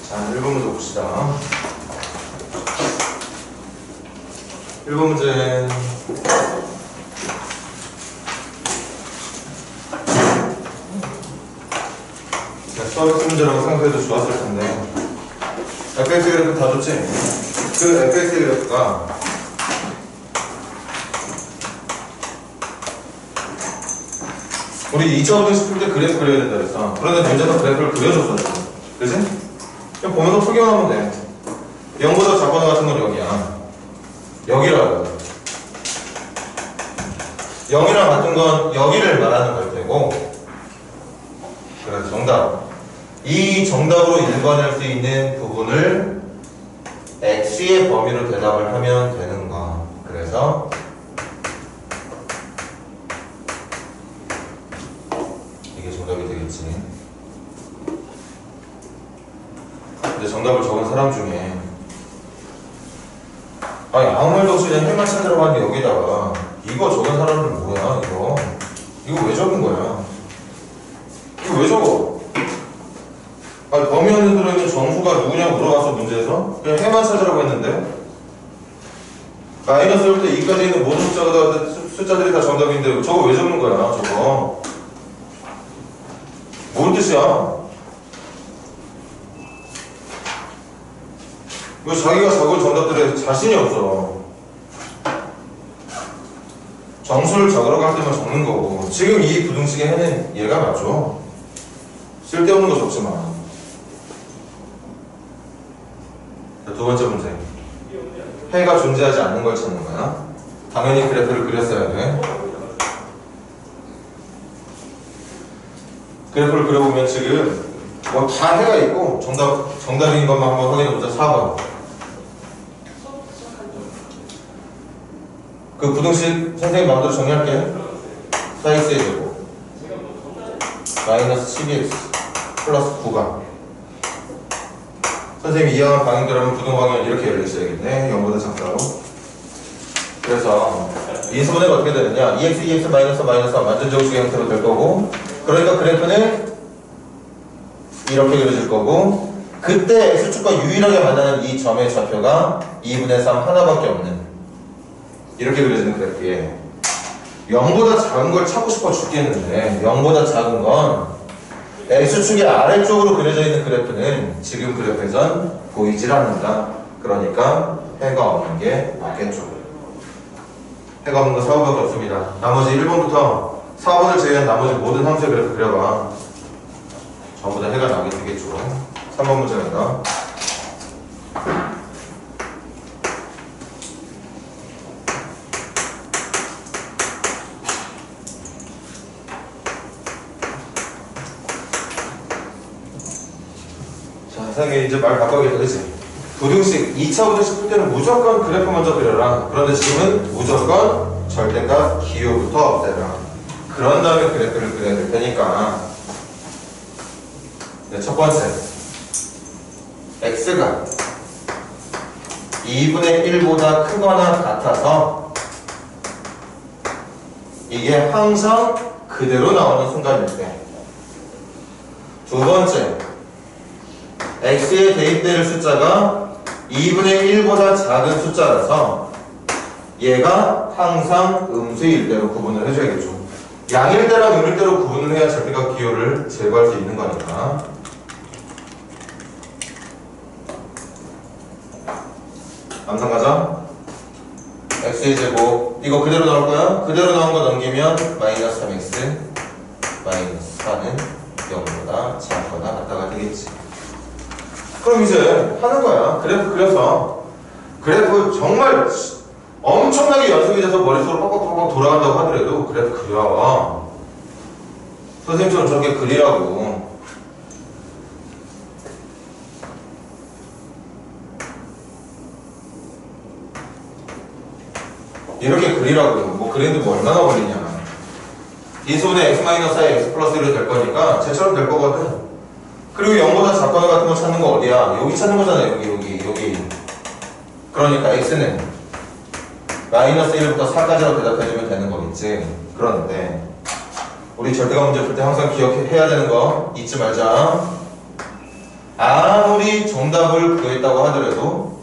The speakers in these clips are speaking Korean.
자, 1번 문제 봅시다. 1번 문제. 서비스 문제라고 생각해도 좋았을 텐데, fx 그래프 다 좋지? 그 fx 그래프가 우리 2차원을 풀 때 그래프 그려야 된다 그랬어. 그런데 문제가 그래프를 그려줬었어. 그지? 그냥 보면서 풀기만 하면 돼. 0보다 작거나 같은 건 여기야. 여기라고. 0이랑 같은 건 여기를 말하는 걸 테고. 그래, 정답. 이 정답으로 일관할 수 있는 부분을 x의 범위로 대답을 하면 되는 거. 그래서 이게 정답이 되겠지. 근데 정답을 적은 사람 중에 아니 아무 말도 없이 그냥 해만 찾으라고 하는데 여기다가 이거 적은 사람들 뭐야 이거 왜 적은 거야? 이거 왜 적어? 아니 범위 안에 들어있는 정수가 누구냐고 물어봤어 문제에서? 그냥 해만 찾으라고 했는데 마이너스 1부터 2까지 있는 모든 숫자들이 다 정답인데 저거 왜 적는 거야 저거? 뭔 뜻이야? 왜 자기가 적을 정답들에 자신이 없어? 정수를 적으라고 할 때만 적는 거고 지금 이 부등식의 해는 얘가 맞죠? 쓸데없는 거 적지 마. 두 번째 문제. 해가 존재하지 않는 걸 찾는 거야. 당연히 그래프를 그렸어야 돼. 그래프를 그려보면 지금 뭐 다 해가 있고 정답인 것만 한번 확인해보자. 4번. 그 부등식 선생님 마음대로 정리할게. 4x의 제곱 마이너스 12x 플러스 9가 선생님이 이해한 방향대로는 부등방향은 이렇게 열려있어야겠네. 0보다 작다고. 그래서 인수분해가 어떻게 되느냐 2x 마이너스 완전정수의 형태로 될 거고 그러니까 그래프는 이렇게 그려질 거고 그때 x축과 유일하게 만나는 이 점의 좌표가 2분의 3 하나밖에 없는 이렇게 그려지는 그래프에 0보다 작은 걸 찾고 싶어 죽겠는데 0보다 작은 건 x축의 아래쪽으로 그려져 있는 그래프는 지금 그래프에선 보이질 않는다. 그러니까 해가 없는 게 맞겠죠. 해가 없는 건 4번밖에 없습니다. 나머지 1번부터 4번을 제외한 나머지 모든 함수의 그래프 그려봐. 전부 다 해가 나게 되겠죠. 3번 문제 간다. 선생님이 이제 말 바꿔야겠다, 그치? 부등식, 2차 부등식 풀 때는 무조건 그래프 먼저 그려라. 그런데 지금은 무조건 절대값 기호부터 없애라. 그런 다음에 그래프를 그려야 될 테니까. 네, 첫 번째. x가 2분의 1보다 크거나 같아서 이게 항상 그대로 나오는 순간일 때. 두 번째. x에 대입될 숫자가 2분의 1보다 작은 숫자라서 얘가 항상 음수일 대로 구분을 해줘야겠죠. 양일 대랑 음일 대로 구분을 해야 절대값 기호를 제거할 수 있는 거니까. 암산 가자. x의 제곱 이거 그대로 나올 거야. 그대로 나온 거 넘기면 마이너스 3x 마이너스 4는 0보다 작거나 같다가 되겠지. 그럼 이제 하는 거야. 그래프 그려서 그래프 정말 엄청나게 연습이 돼서 머릿속으로 뻑뻑뻑뻑 돌아간다고 하더라도 그래프 그려. 선생님처럼 저렇게 그리라고. 이렇게 그리라고. 뭐 그리는데 뭐 얼마나 걸리냐. 인수분해 x-4에 x 플러스 1이 될 거니까 쟤처럼 될 거거든. 그리고 0보다 작거나 같은 거 찾는 거 어디야? 여기 찾는 거잖아. 여기. 그러니까 x는 마이너스 1부터 4까지로 대답해주면 되는 거겠지. 그런데 우리 절대값 문제 풀 때 항상 기억해야 되는 거 잊지 말자. 아무리 번의 정답을 구했다고 하더라도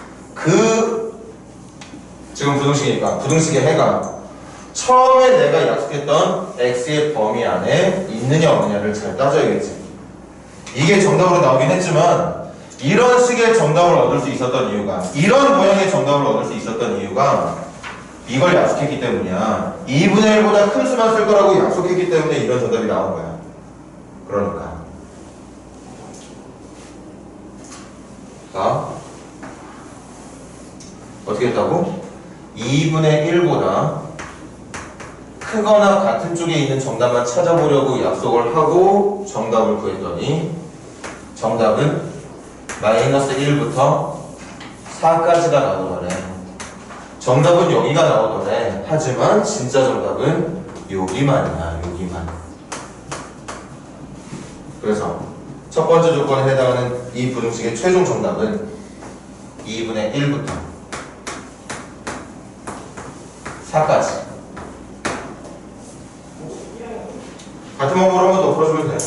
지금 부등식이니까 부등식의 해가 처음에 내가 약속했던 x의 범위 안에 있느냐 없느냐를 잘 따져야겠지. 이게 정답으로 나오긴 했지만 이런 식의 정답을 얻을 수 있었던 이유가, 이런 모양의 정답을 얻을 수 있었던 이유가 이걸 약속했기 때문이야. 2분의 1보다 큰 수만 쓸 거라고 약속했기 때문에 이런 정답이 나온 거야. 그러니까 자, 어떻게 했다고? 2분의 1보다 크거나 같은 쪽에 있는 정답만 찾아보려고 약속을 하고 정답을 구했더니 정답은 마이너스 1부터 4까지가 나오더래. 정답은 여기가 나오더래. 하지만 진짜 정답은 여기만이야. 여기만. 그래서 첫 번째 조건에 해당하는 이 부등식의 최종 정답은 2분의 1부터 4까지. 같은 방법으로 한 번 더 풀어주면 돼.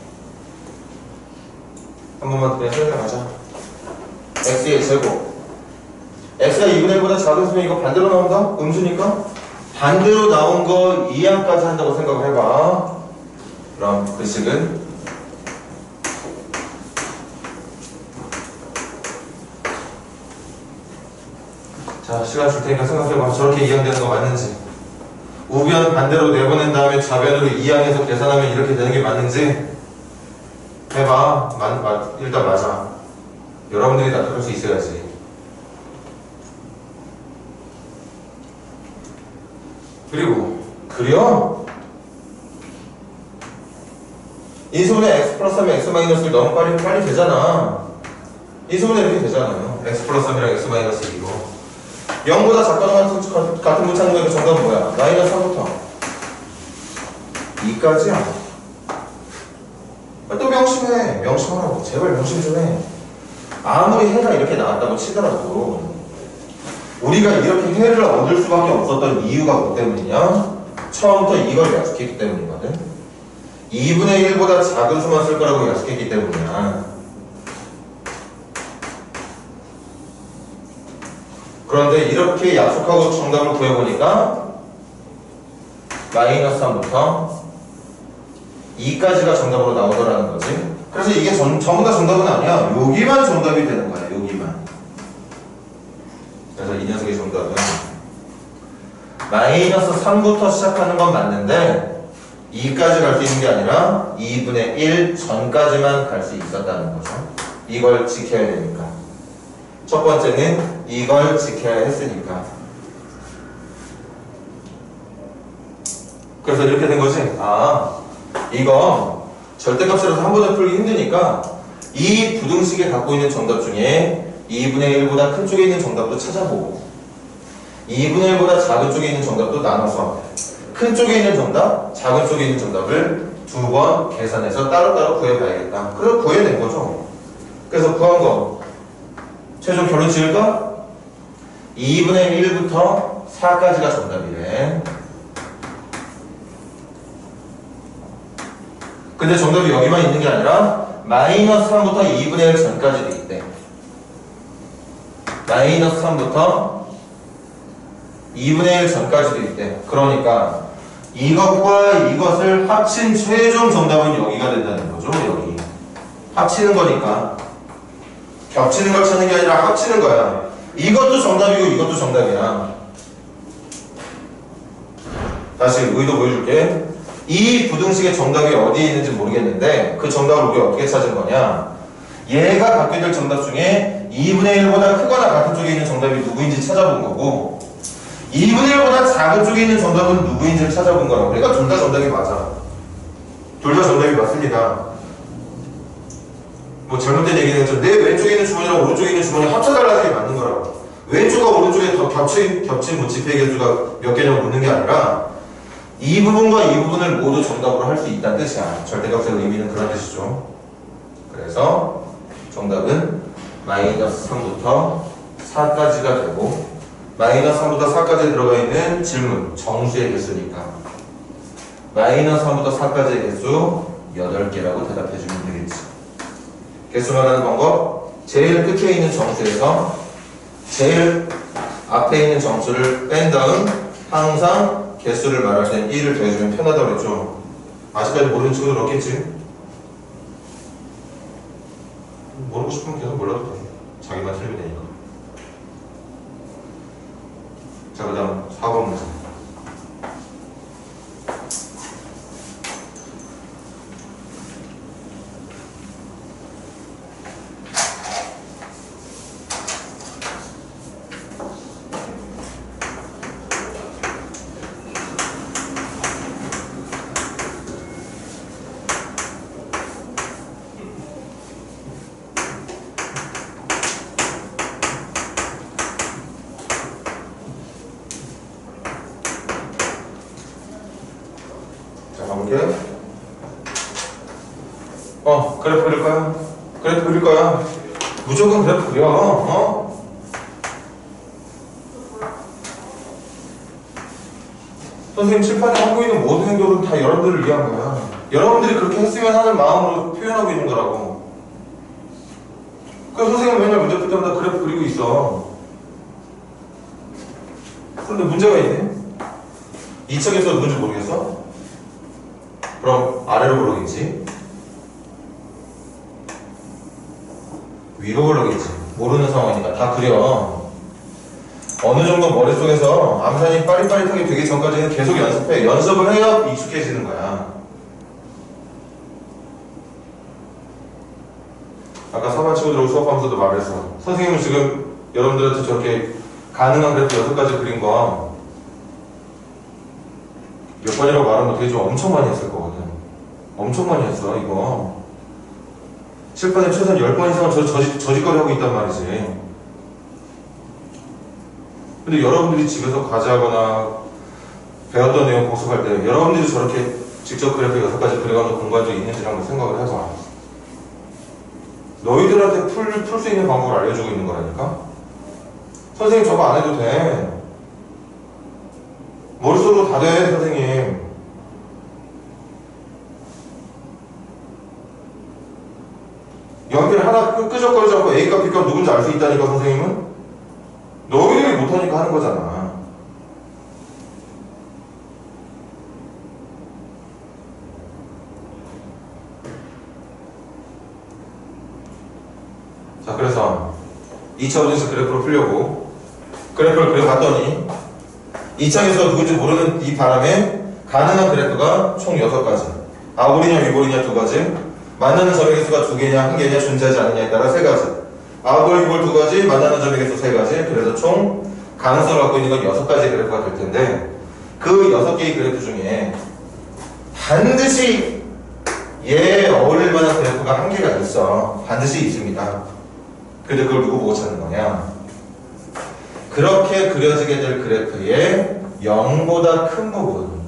한 번만 그냥 생각하자. x의 제곱. x가 2분의 1보다 작은 수면 이거 반대로 나온다? 음수니까? 반대로 나온 거 이항까지 한다고 생각을 해봐. 그럼 그 식은 자, 시간 줄 테니까 생각해봐. 저렇게 이항되는 거 맞는지. 우변 반대로 내보낸 다음에 좌변으로 이항해서 계산하면 이렇게 되는 게 맞는지 해봐. 일단 맞아. 여러분들이 납득할 수 있어야지. 그리고 그려? 인수분해 x 플러스 3에 x 마이너스 1 너무 빨리 되잖아. 인수분해 이렇게 되잖아요. x 플러스 3이랑 x 마이너스 2로 0보다 작거나 같은 문창구의 정답은 뭐야? 마이너스 3부터 2까지야. 또 명심해. 명심하라고. 제발 명심 좀 해. 아무리 해가 이렇게 나왔다고 치더라도 우리가 이렇게 해를 얻을 수밖에 없었던 이유가 뭐 때문이냐? 처음부터 이걸 약속했기 때문이거든. 2분의 1보다 작은 수만 쓸 거라고 약속했기 때문이야. 그런데 이렇게 약속하고 정답을 구해보니까 마이너스 3부터 2까지가 정답으로 나오더라는 거지. 그래서 이게 전부 다 정답은 아니야. 여기만 정답이 되는 거야. 여기만. 그래서 이 녀석의 정답은 마이너스 3부터 시작하는 건 맞는데 2까지 갈 수 있는 게 아니라 2분의 1 전까지만 갈 수 있었다는 거죠. 이걸 지켜야 되니까. 첫 번째는 이걸 지켜야 했으니까. 그래서 이렇게 된 거지. 아, 이거 절대값이라서 한 번에 풀기 힘드니까 이 부등식에 갖고 있는 정답 중에 2분의 1보다 큰 쪽에 있는 정답도 찾아보고 2분의 1보다 작은 쪽에 있는 정답도 나눠서 큰 쪽에 있는 정답, 작은 쪽에 있는 정답을 두 번 계산해서 따로따로 구해봐야겠다. 그래서 구해낸 거죠. 그래서 구한 거 최종 결론 지을까? 2분의 1부터 4까지가 정답이래. 근데 정답이 여기만 있는 게 아니라 마이너스 3부터 2분의 1 전까지도 있대. 마이너스 3부터 2분의 1 전까지도 있대. 그러니까 이것과 이것을 합친 최종 정답은 여기가 된다는 거죠. 여기 합치는 거니까 겹치는 걸 찾는 게 아니라 합치는 거야. 이것도 정답이고 이것도 정답이야. 다시 의도 보여줄게. 이 부등식의 정답이 어디에 있는지 모르겠는데 그 정답을 우리가 어떻게 찾은 거냐? 얘가 갖게 될 정답 중에 2분의 1보다 크거나 같은 쪽에 있는 정답이 누구인지 찾아본 거고 2분의 1보다 작은 쪽에 있는 정답은 누구인지를 찾아본 거라고. 그러니까 둘 다 정답이 맞아. 둘 다 정답이 맞습니다. 뭐 잘못된 얘기는 했죠. 내 왼쪽에 있는 주머니랑 오른쪽에 있는 주머니 합쳐달라는 게 맞는 거라고. 왼쪽과 오른쪽에 더 겹친 문집회 개수가 몇 개냐고 묻는 게 아니라 이 부분과 이 부분을 모두 정답으로 할 수 있다는 뜻이야. 절대값의 의미는 그런 뜻이죠. 그래서 정답은 마이너스 3부터 4까지가 되고 마이너스 3부터 4까지 들어가 있는 질문 정수의 개수니까 마이너스 3부터 4까지의 개수 8개라고 대답해 주면 되겠지. 개수 말하는 방법, 제일 끝에 있는 정수에서 제일 앞에 있는 정수를 뺀 다음 항상 개수를 말할 땐 1을 더해주면 편하다고 그랬죠. 아직까지 모르는 친구들 없겠지? 모르고 싶으면 계속 몰라도 돼. 자기만 틀리면 되니까. 자, 그 다음 4번 문제. 그래프 그릴 거야? 그래프 그릴 거야? 무조건 그래프 그려. 선생님 칠판에 하고 있는 모든 행동은 다 여러분들을 위한 거야. 여러분들이 그렇게 했으면 하는 마음으로 표현하고 있는 거라고. 그래서 선생님 맨날 문제 풀 때마다 그래프 그리고 있어. 그런데 문제가 있네. 이 책에서 누군지 모르겠어? 그럼 아래로 부르겠지? 위로 부르겠지. 모르는 상황이니까 다 그려. 어느 정도 머릿속에서 암산이 빠릿빠릿하게 되기 전까지는 계속 연습해. 연습을 해야 익숙해지는 거야. 아까 4반 친구들하고 수업하면서도 말했어. 선생님은 지금 여러분들한테 저렇게 가능한 그래프 6가지 그린 거 몇 번이라고 말은 못해. 좀 엄청 많이 했을 거거든. 엄청 많이 했어 이거. 칠판에 최소한 10번 이상은 저짓거리 하고 있단 말이지. 근데 여러분들이 집에서 과제하거나 배웠던 내용 복습할 때 여러분들이 저렇게 직접 그래프 6가지 그려가면서 공부한 적이 있는지 한번 생각을 해봐. 너희들한테 풀 수 있는 방법을 알려주고 있는 거라니까? 선생님 저거 안 해도 돼. 머릿속으로 다 돼, 선생님. 연필 하나 끄적거리지 않고 A값, B값 누군지 알 수 있다니까, 선생님은? 너희들이 못하니까 하는 거잖아. 자, 그래서 2차 원진수 그래프를 풀려고 그래프를 그려봤더니 이 창에서 누군지 모르는 이 바람에 가능한 그래프가 총 6가지. 아볼이냐 위볼이냐 2가지. 만나는 점의 개수가 2개냐 1개냐 존재하지 않느냐에 따라 3가지. 아볼 위볼 2가지, 만나는 점의 개수 3가지. 그래서 총 가능성을 갖고 있는 건 6가지 그래프가 될 텐데 그 6개의 그래프 중에 반드시 얘에 어울릴 만한 그래프가 1개가 있어. 반드시 있습니다. 근데 그걸 누구 보고 찾는 거냐? 그렇게 그려지게 될 그래프의 0보다 큰 부분,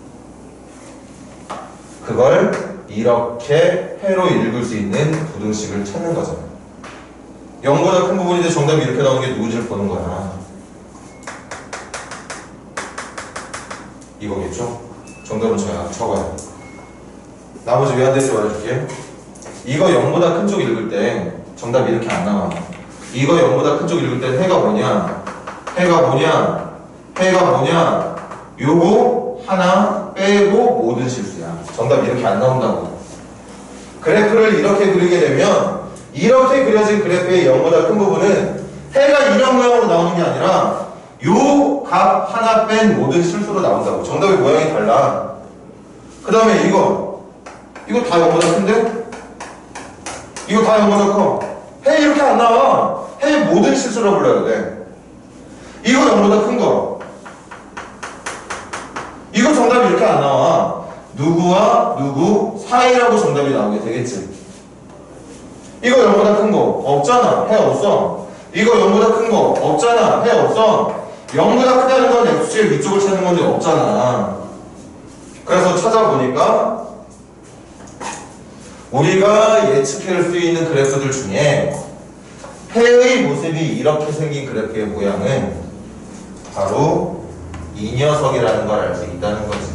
그걸 이렇게 회로 읽을 수 있는 부등식을 찾는 거잖아. 0보다 큰 부분인데 정답이 이렇게 나오는 게 누군지를 보는 거야. 이거겠죠? 정답은 적어요. 나머지 왜 안 될지 말해줄게. 이거 0보다 큰 쪽 읽을 때 정답이 이렇게 안 나와. 이거 0보다 큰 쪽 읽을 때 해가 뭐냐? 해가 뭐냐? 요거 하나 빼고 모든 실수야. 정답이 이렇게 안 나온다고. 그래프를 이렇게 그리게 되면 이렇게 그려진 그래프의 0보다 큰 부분은 해가 이런 모양으로 나오는 게 아니라 요 값 하나 뺀 모든 실수로 나온다고. 정답의 모양이 달라. 그 다음에 이거 다 0보다 큰데? 이거 다 0보다 커. 해 이렇게 안 나와. 해 모든 실수로 불러야 돼. 이거 0보다 큰 거. 이거 정답이 이렇게 안 나와. 누구와 누구 사이라고 정답이 나오게 되겠지. 이거 0보다 큰 거 없잖아. 해 없어. 이거 0보다 큰 거 없잖아. 해 없어. 0보다 크다는 건 x축의 위쪽을 찾는 건데 없잖아. 그래서 찾아보니까 우리가 예측할 수 있는 그래프들 중에 해의 모습이 이렇게 생긴 그래프의 모양은 바로 이 녀석이라는 걸 알 수 있다는 거지.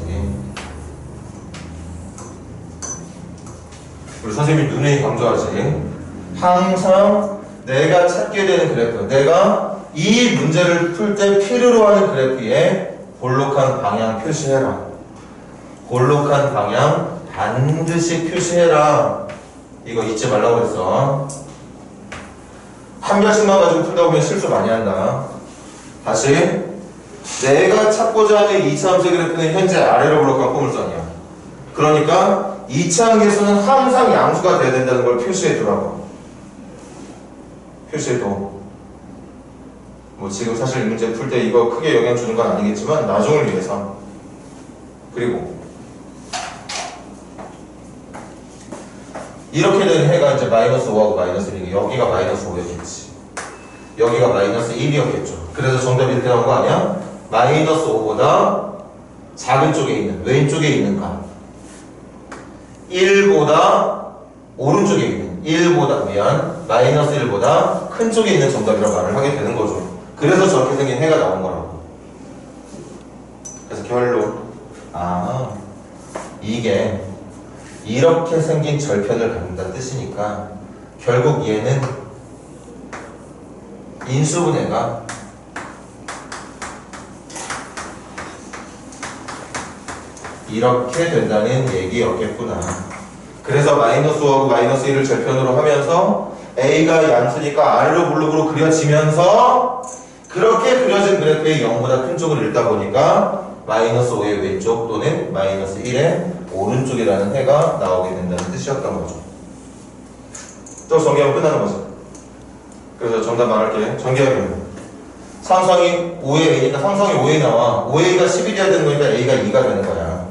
우리 선생님이 눈에 강조하지. 항상 내가 찾게 되는 그래프, 내가 이 문제를 풀 때 필요로 하는 그래프에 볼록한 방향 표시해라. 볼록한 방향 반드시 표시해라. 이거 잊지 말라고 그랬어. 한 별씩만 가지고 풀다 보면 실수 많이 한다. 다시, 내가 찾고자 하는 2차 함수 그래프는 현재 아래로 볼록한 포물선이야. 그러니까 2차 함수는 항상 양수가 돼야 된다는 걸 표시해 두라고. 표시해둬. 뭐 지금 사실 이 문제 풀 때 이거 크게 영향 주는 건 아니겠지만 나중을 위해서. 그리고 이렇게 된 해가 이제 마이너스 5하고 마이너스 1이고 여기가 마이너스 5였겠지. 여기가 마이너스 1이었겠죠. 그래서 정답이 이렇게 나온 거 아니야? 마이너스 5보다 작은 쪽에 있는, 왼쪽에 있는 값 1보다 오른쪽에 있는, 1보다, 마이너스 1보다 큰 쪽에 있는 정답이라고 말을 하게 되는 거죠. 그래서 저렇게 생긴 해가 나온 거라고. 그래서 결론, 이게 이렇게 생긴 절편을 갖는다는 뜻이니까 결국 얘는 인수분해가 이렇게 된다는 얘기였겠구나. 그래서 마이너스 5하고 마이너스 1을 절편으로 하면서 A가 양수니까 아래로 블록으로 그려지면서 그렇게 그려진 그래프의 0보다 큰 쪽을 읽다 보니까 마이너스 5의 왼쪽 또는 마이너스 1의 오른쪽이라는 해가 나오게 된다는 뜻이었던 거죠. 또 정리하면 끝나는 거죠. 그래서 정답 말할게. 정리하면 상성이 5의 A니까 상성이 5에 나와. 5A가 11이어야 되는 거니까 A가 2가 되는 거야.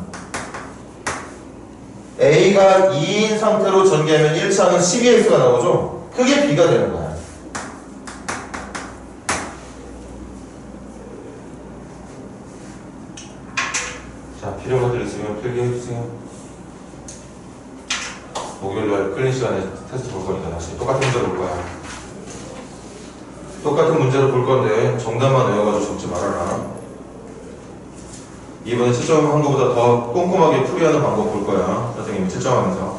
A가 2인 상태로 전개하면 1차는 12X가 나오죠? 그게 B가 되는 거야. 자, 필요한 것들 있으면 필기해주세요. 목요일날 클린 시간에 테스트 볼 거니까 다시 똑같은 문제로 볼 거야. 똑같은 문제로 볼 건데 정답만 외워가지고 적지 말아라. 이번에 채점한 것보다 더 꼼꼼하게 풀이하는 방법 볼 거야. 선생님이 채점하면서.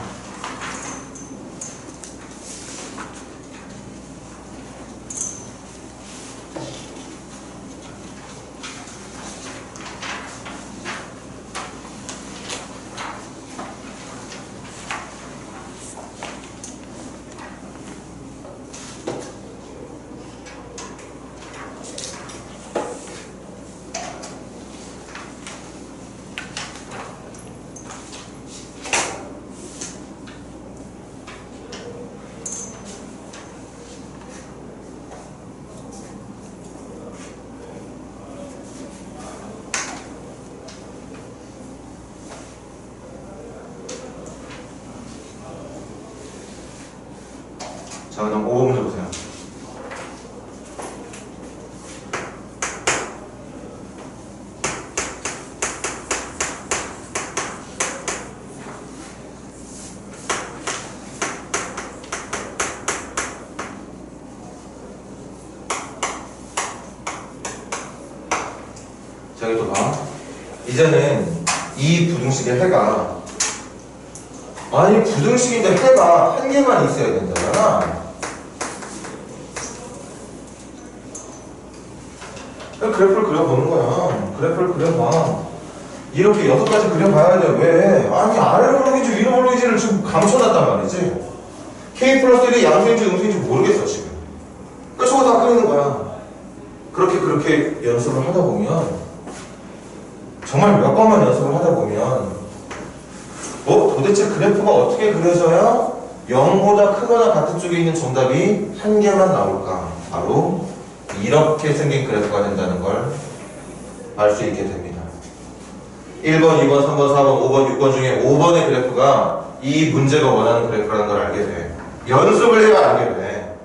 자, 그럼 5번 문제 보세요. 자, 여기 또 봐. 이제는 이 부등식의 해가, 아니 부등식인데 해가 한 개만 있어야 된다잖아. 그래프를 그려보는 거야. 그래프를 그려봐. 이렇게 6가지 그려봐야 돼. 왜? 아니 아래로 볼록인지 위로 볼록인지를 지금 감춰놨단 말이지. K 플러스 1이 양수인지 음수인지 모르겠어 지금. 그러니까 저거 다 그리는 거야. 그렇게 연습을 하다 보면, 정말 몇 번만 연습을 하다 보면 도대체 그래프가 어떻게 그려져야 0보다 크거나 같은 쪽에 있는 정답이 한 개만 나올까? 바로 이렇게 생긴 그래프가 된다는 걸 알 수 있게 됩니다. 1번, 2번, 3번, 4번, 5번, 6번 중에 5번의 그래프가 이 문제가 원하는 그래프라는 걸 알게 돼. 연습을 해야 알게 돼.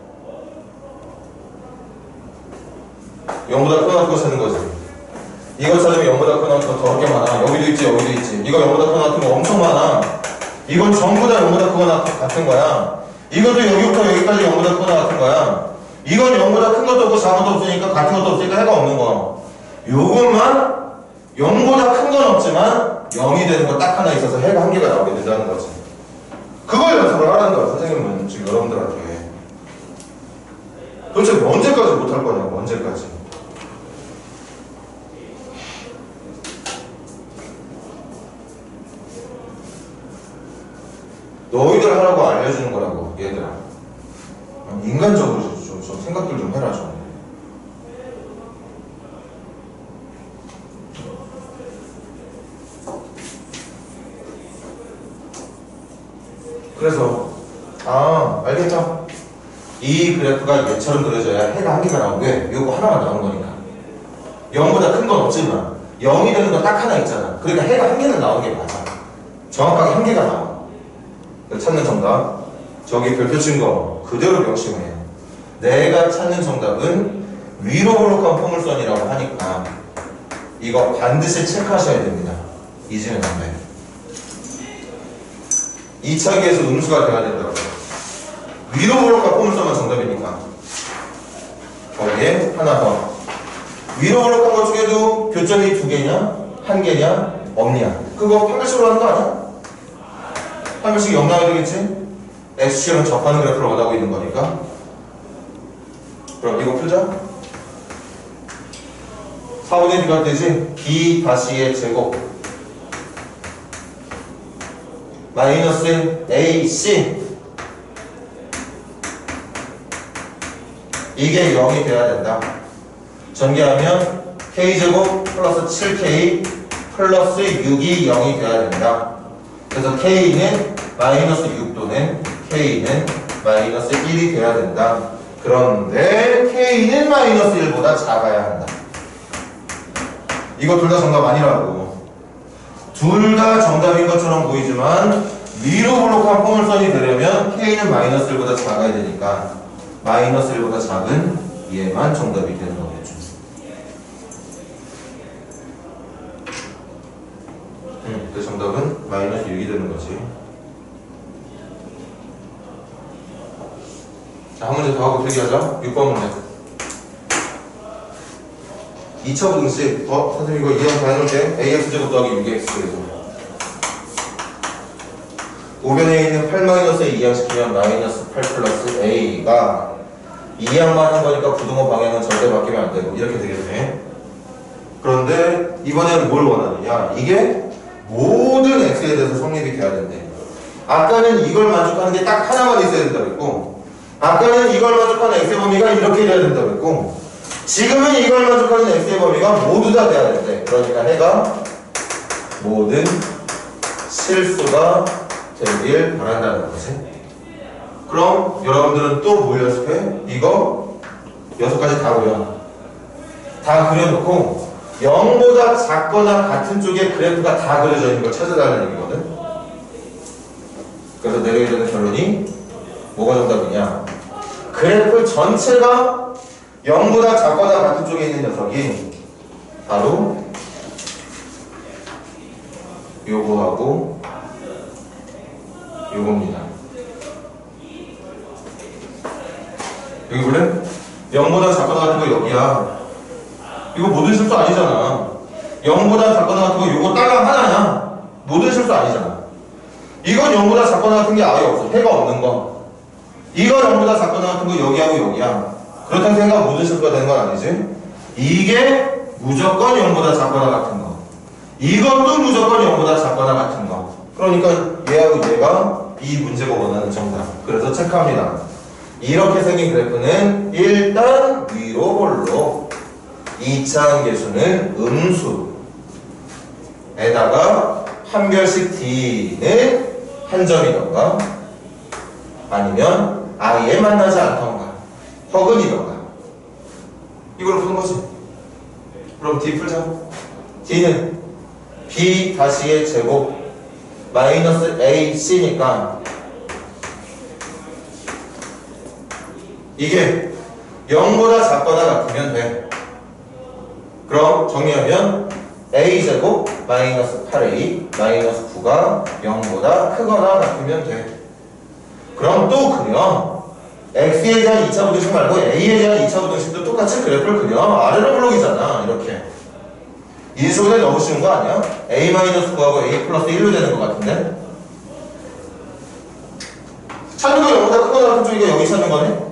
0보다 크거나 같은 거 찾는 거지. 이거 찾으면 0보다 크거나 같은 거 더럽게 많아. 여기도 있지, 여기도 있지. 이거 0보다 크거나 같은 거 엄청 많아. 이건 전부 다 0보다 크거나 같은 거야. 이것도 여기부터 여기까지 0보다 크거나 같은 거야. 이건 0보다 큰 것도 없고 작은 것도 없으니까 같은 것도 없으니까 해가 없는 거. 요것만 0보다 큰 건 없지만 0이 되는 거 딱 하나 있어서 해가 한 개가 나오게 된다는 거지. 그걸 연습을 하라는 거야, 선생님은 지금 여러분들한테. 도대체 언제까지 못할 거냐고, 언제까지. 너희들 하라고 알려주는 거라고, 얘들아. 인간적으로 좀 생각들 좀 해라, 좀. 그래서 알겠다. 이 그래프가 얘처럼 그려져야 해가 한 개가 나오고, 왜? 요거 하나만 나오는 거니까. 0보다 큰 건 없지만 0이 되는 건 딱 하나 있잖아. 그러니까 해가 한 개는 나오는 게 맞아. 정확하게 한 개가 나와. 찾는 정답, 저기 별표 친 거 그대로 명심해. 내가 찾는 정답은 위로 볼록한 포물선이라고 하니까 이거 반드시 체크하셔야 됩니다. 잊으면 안 돼. 2차기에서 음수가 돼야 된다고. 위로 볼록한 포물선만 정답이니까. 거기에 하나 더. 위로 볼록한 것 중에도 교점이 2개냐? 1개냐? 없냐? 그거 판별식으로 하는 거 아니야? 판별식이 0 나와야 되겠지? x축이랑 접하는 그래프를 원하고 있는 거니까. 그럼 이거 풀자. 4분의 b가 되지? b 다시의 제곱 마이너스 ac 이게 0이 돼야 된다. 전개하면 k제곱 플러스 7k 플러스 6이 0이 돼야 된다. 그래서 k는 마이너스 6 또는 k는 마이너스 1이 돼야 된다. 그런데 k는 마이너스 1보다 작아야 한다. 이거 둘 다 정답 아니라고. 둘 다 정답인 것처럼 보이지만 위로 볼록한 포물선이 되려면 k는 마이너스 1보다 작아야 되니까 마이너스 1보다 작은 얘만 정답이 되는 거겠죠. 그 정답은 마이너스 6이 되는 거지. 자, 한 문제 더 하고 대기하자. 6번 문제. 2차 부등식. 선생님 이거 이행 다 해놓을게. ax제곱 더하기 6x제곱. 5변에 있는 8-에 이항시키면 마이너스 8 플러스 a가 이항만 한 거니까 부등호 방향은 절대 바뀌면 안 되고 이렇게 되겠네. 그런데 이번에는 뭘 원하느냐? 이게 모든 x에 대해서 성립이 돼야 된대. 아까는 이걸 만족하는 게 딱 하나만 있어야 된다고 했고, 아까는 이걸 만족하는 x의 범위가 이렇게 돼야 된다고 했고, 지금은 이걸 만족하는 x의 범위가 모두 다 돼야 된대. 그러니까 해가 모든 실수가 되길 바란다는 거지. 그럼 여러분들은 또 뭘 연습해? 이거 6가지 다 그려. 다 그려놓고 0보다 작거나 같은 쪽에 그래프가 다 그려져 있는 걸 찾아달라는 얘기거든. 그래서 내려야 되는 결론이 뭐가 정답이냐? 그래프 전체가 0보다 작거나 같은 쪽에 있는 녀석이 바로 요거하고 요겁니다. 여기 볼래? 0보다 작거나 같은 거 여기야. 이거 모든 실수 아니잖아. 0보다 작거나 같은 거 요거 딸랑 하나야. 모든 실수 아니잖아. 이건 0보다 작거나 같은 게 아예 없어. 해가 없는 거. 이건 0보다 작거나 같은 거 여기하고 여기야. 그렇다고 생각 모든 실수가 되는 건 아니지. 이게 무조건 0보다 작거나 같은 거. 이것도 무조건 0보다 작거나 같은 거. 그러니까 얘하고 얘가 이 문제가 원하는 정답. 그래서 체크합니다. 이렇게 생긴 그래프는 일단 위로 볼록 2차 계수는 음수에다가 판별식 D는 한 점이던가 아니면 아예 만나지 않던가 허근이던가 이걸로 푸는 거지. 그럼 D 풀자. D는 B 다시의 제곱 마이너스 AC니까 이게 0보다 작거나 같으면 돼. 그럼 정리하면 a제곱 마이너스 8a 마이너스 9가 0보다 크거나 같으면 돼. 그럼 또 그려. x에 대한 2차 부등식 말고 a에 대한 2차 부등식도 똑같이 그래프를 그려. 아래로 블록이잖아. 이렇게. 인수분해 너무 쉬운 거 아니야? a 마이너스 9하고 a 플러스 1로 되는 것 같은데? 같은 쪽이가 여기 찾는 거네?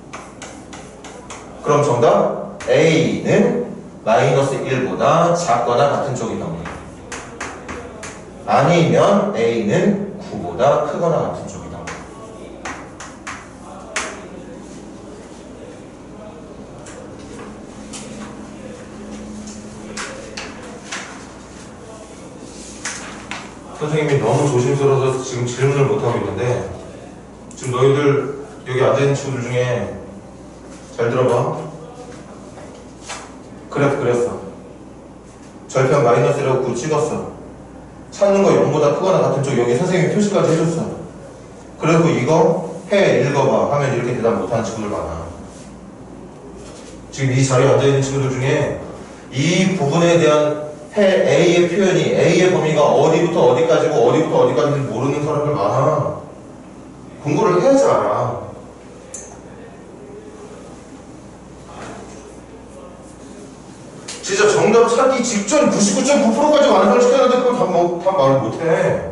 그럼 정답 A는 마이너스 1보다 작거나 같은 쪽이다. 아니면 A는 9보다 크거나 같은 쪽이다. 선생님이 너무 조심스러워서 지금 질문을 못하고 있는데, 지금 너희들 여기 앉아있는 친구들 중에 잘 들어봐. 그래프 그렸어. 절편 마이너스라고 9 찍었어. 찾는 거 0보다 크거나 같은 쪽 여기 선생님이 표시까지 해줬어. 그래서 이거 해 읽어봐 하면 이렇게 대답 못하는 친구들 많아. 지금 이 자리에 앉아있는 친구들 중에 이 부분에 대한 해 A의 표현이 A의 범위가 어디부터 어디까지고 어디부터 어디까지인지 모르는 사람들 많아. 공부를 해야지 알아. 진짜 정답 찾기 직전 99.9%까지 완성시켰는데 그걸 다 말을 못해.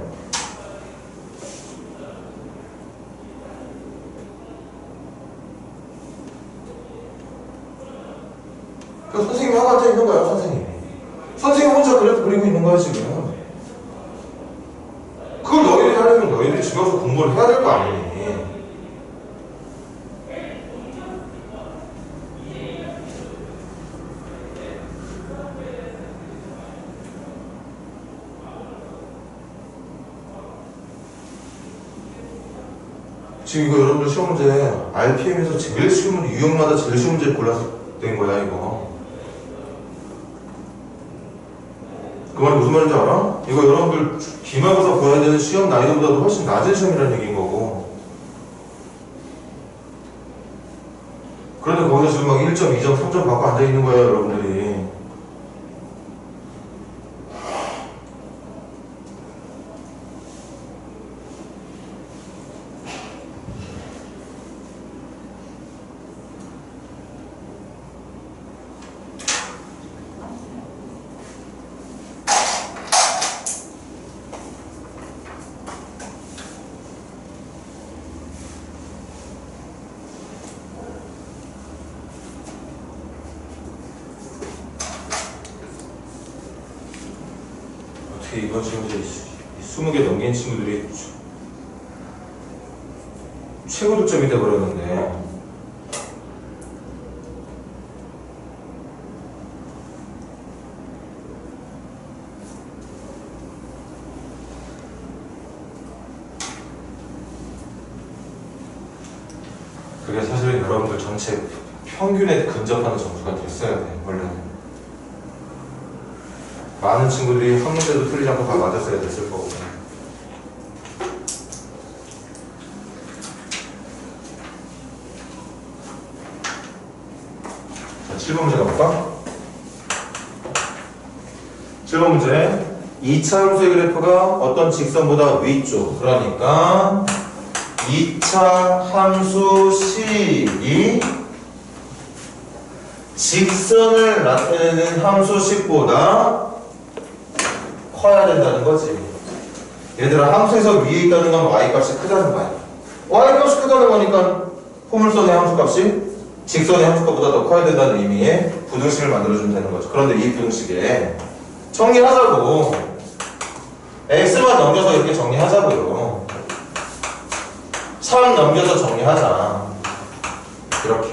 그 선생님이 하나 앉아 있는 거야, 선생님이. 선생님 혼자 그래프 그리고 있는 거야, 지금. 그걸 너희들이 하려면 너희들이 집에 와서 공부를 해야 될 거 아니니. 지금 이거 여러분들 시험 문제 RPM에서 제일 쉬운 문제, 유형마다 제일 쉬운 문제 골라서 낸 거야, 이거. 그 말이 무슨 말인지 알아? 이거 여러분들 기말고사 보아야 되는 시험 난이도보다도 훨씬 낮은 시험이라는 얘기인 거고. 그런데 거기서 지금 막 1점, 2점, 3점 받고 앉아있는 거야, 여러분들이. 이번 지금 이제 20개 넘긴 친구들이 최고 득점이 돼버렸는데, 그게 사실 여러분들 전체 평균에 근접하는 점수가 됐어야 돼, 원래는. 많은 친구들이 한 문제도 틀리지 않고 다 맞았어야 됐을 거고. 자, 7번 문제 가볼까? 7번 문제. 2차 함수의 그래프가 어떤 직선보다 위쪽, 그러니까 2차 함수 식이 직선을 나타내는 함수식보다 커야 된다는 거지. 얘들아, 함수에서 위에 있다는 건 y값이 크다는 거야. y값이 크다는 거니까 포물선의 함수값이 직선의 함수값보다 더 커야 된다는 의미의 부등식을 만들어주면 되는 거죠. 그런데 이 부등식에 정리하자고, x만 넘겨서 이렇게 정리하자고요. 3 넘겨서 정리하자. 이렇게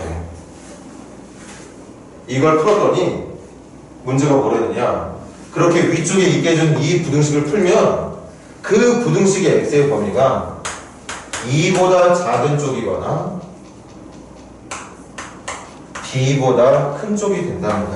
이걸 풀었더니 문제가 뭐랬느냐, 그렇게 위쪽에 있게 해준 이 부등식을 풀면 그 부등식의 x의 범위가 2보다 작은 쪽이거나 b보다 큰 쪽이 된답니다.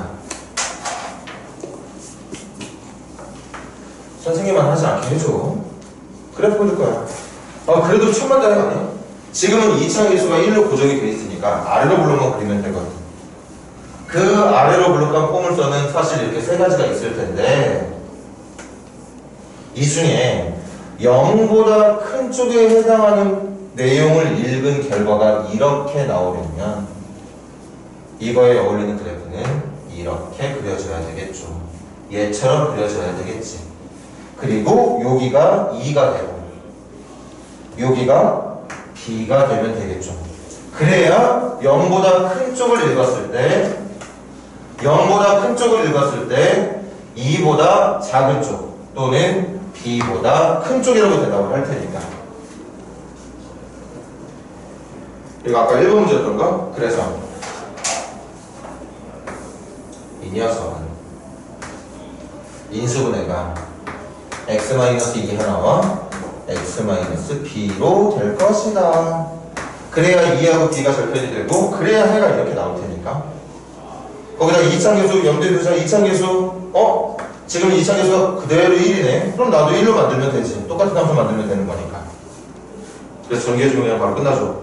선생님만 하지 않게 해줘. 그래프 그릴 거야. 그래도 천만다행 아니야? 지금은 2차 계수가 1로 고정이 돼 있으니까 아래로 블록만 그리면 되거든. 그 아래로 블록한 포물선은 사실 이렇게 세 가지가 있을 텐데, 이 중에 0보다 큰 쪽에 해당하는 내용을 읽은 결과가 이렇게 나오려면 이거에 어울리는 그래프는 이렇게 그려져야 되겠죠. 얘처럼 그려져야 되겠지. 그리고 여기가 2가 되고 여기가 b가 되면 되겠죠. 그래야 0보다 큰 쪽을 읽었을 때 0보다 큰 쪽을 읽었을 때 2보다 작은 쪽 또는 b보다 큰 쪽이라고 대답을 할 테니까. 이거 아까 1번 문제였던가? 그래서 이 녀석은 인수분해가 x-2 하나와 x-b로 될 것이다. 그래야 2하고 b가 절편이 되고 그래야 해가 이렇게 나올 테니까. 거기다 이차계수 염두에 두자. 이차계수 지금 이차계수가 그대로 1이네. 그럼 나도 1로 만들면 되지. 똑같은 함수 만들면 되는 거니까. 그래서 전개해주면 그냥 바로 끝나죠.